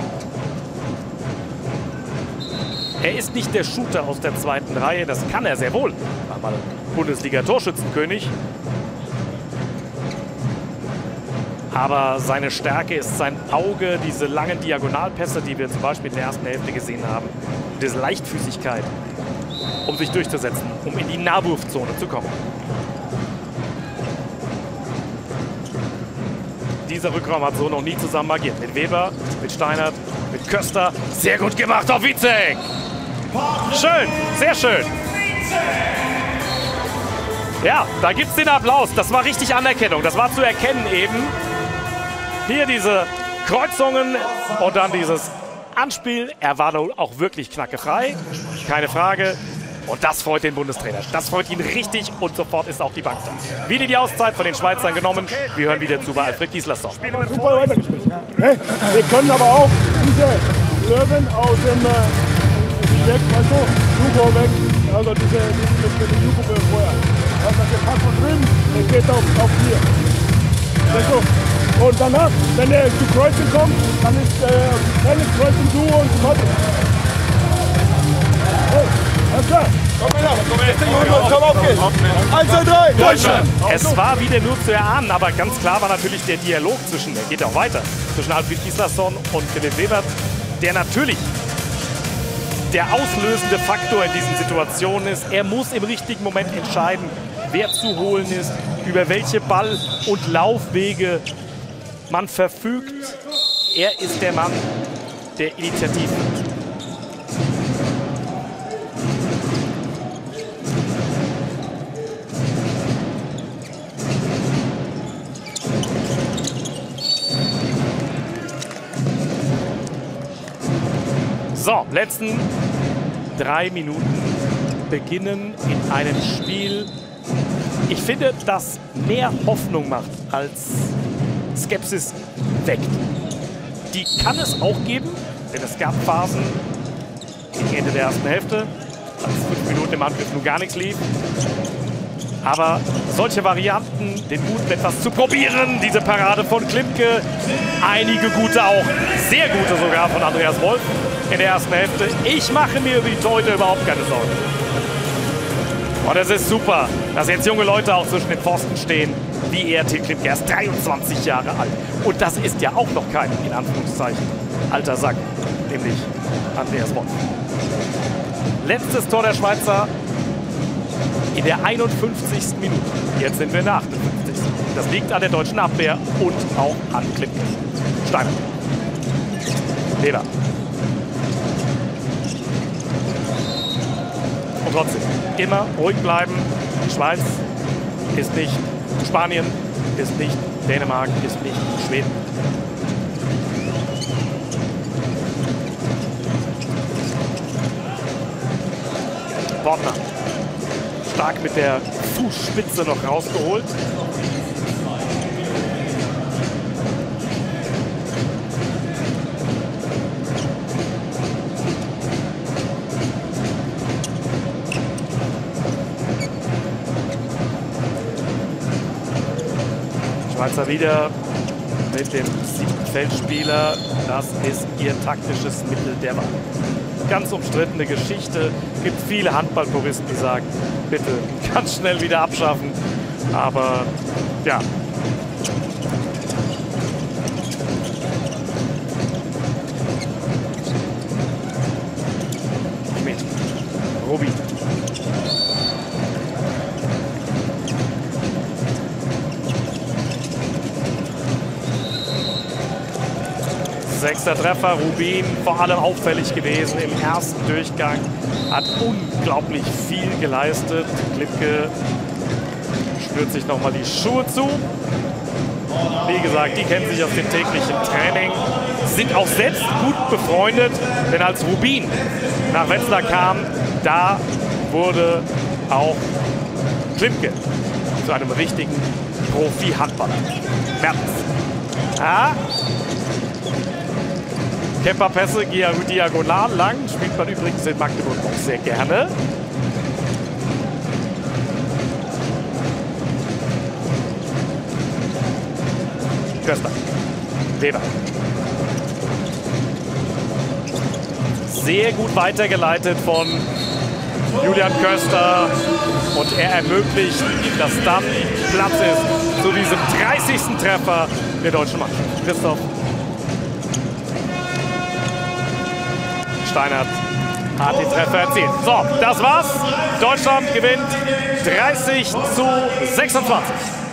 [SPEAKER 1] Er ist nicht der Shooter aus der zweiten Reihe, das kann er sehr wohl. War mal Bundesliga-Torschützenkönig. Aber seine Stärke ist sein Auge, diese langen Diagonalpässe, die wir zum Beispiel in der ersten Hälfte gesehen haben. Diese Leichtfüßigkeit, um sich durchzusetzen, um in die Nahwurfzone zu kommen. Dieser Rückraum hat so noch nie zusammen agiert. Mit Weber, mit Steinert, mit Köster. Sehr gut gemacht auf Winzek. Schön, sehr schön. Ja, da gibt es den Applaus. Das war richtig Anerkennung. Das war zu erkennen eben. Hier diese Kreuzungen und dann dieses Anspiel. Er war auch wirklich knackefrei. Keine Frage. Und das freut den Bundestrainer. Das freut ihn richtig und sofort ist auch die Bank da. Wieder die Auszeit von den Schweizern genommen. Wir hören wieder zu bei Alfred Gislason.
[SPEAKER 3] Super weitergespielt. Hey, wir können aber auch diese Löwen aus dem weg, weißt du, Jugo weg. Also diese Jugo vorher. Also der Pass von drüben, der geht auf 4. Weißt du? Und danach, wenn er zu Kreuzen kommt, dann ist Dennis Kreuzen du und Gott. Hey, alles klar. Komm auf geht's. 1, 2, 3. Deutschland.
[SPEAKER 1] Es war wieder nur zu erahnen, aber ganz klar war natürlich der Dialog zwischen, der geht auch weiter, zwischen Alfred Gislason und Philipp Weber, der natürlich der auslösende Faktor in diesen Situationen ist. Er muss im richtigen Moment entscheiden, wer zu holen ist, über welche Ball- und Laufwege man verfügt. Er ist der Mann, der Initiative hat. So, letzten 3 Minuten beginnen in einem Spiel, ich finde, das mehr Hoffnung macht als Skepsis weckt. Die kann es auch geben, denn es gab Phasen gegen Ende der ersten Hälfte, als 5 Minuten im Angriff nun gar nichts lief. Aber solche Varianten, den Mut, etwas zu probieren, diese Parade von Klimke, einige gute auch, sehr gute sogar von Andreas Wolf in der ersten Hälfte. Ich mache mir wie heute überhaupt keine Sorgen. Und es ist super, dass jetzt junge Leute auch zwischen den Pfosten stehen, wie er, Till Klimke. Er ist 23 Jahre alt. Und das ist ja auch noch kein, in Anführungszeichen, alter Sack, nämlich Andreas Wolf. Letztes Tor der Schweizer in der 51. Minute. Jetzt sind wir in der 58. Das liegt an der deutschen Abwehr und auch an Klimke. Steiner. Leber. Und trotzdem, immer ruhig bleiben. Die Schweiz ist nicht Spanien, ist nicht Dänemark, ist nicht Schweden. Bortner. Stark mit der Fußspitze noch rausgeholt. Schweizer wieder mit dem 7. Feldspieler. Das ist ihr taktisches Mittel der Wahl. Ganz umstrittene Geschichte. Es gibt viele Handballpuristen, die sagen, bitte ganz schnell wieder abschaffen. Aber ja. Schmidt. Rubin. Sechster Treffer, Rubin, vor allem auffällig gewesen im ersten Durchgang, hat unglaublich viel geleistet. Klimke spürt sich nochmal die Schuhe zu. Wie gesagt, die kennen sich aus dem täglichen Training, sind auch selbst gut befreundet, denn als Rubin nach Wetzlar kam, da wurde auch Klimke zu einem richtigen Profi-Handballer. Mertens. Ja. Kemperpässe diagonal lang, spielt man übrigens in Magdeburg auch sehr gerne. Köster. Weber. Sehr gut weitergeleitet von Julian Köster und er ermöglicht, dass dann Platz ist zu diesem 30. Treffer der deutschen Mannschaft. Christoph Steinert hat die Treffer erzielt. So, das war's. Deutschland gewinnt 30:26.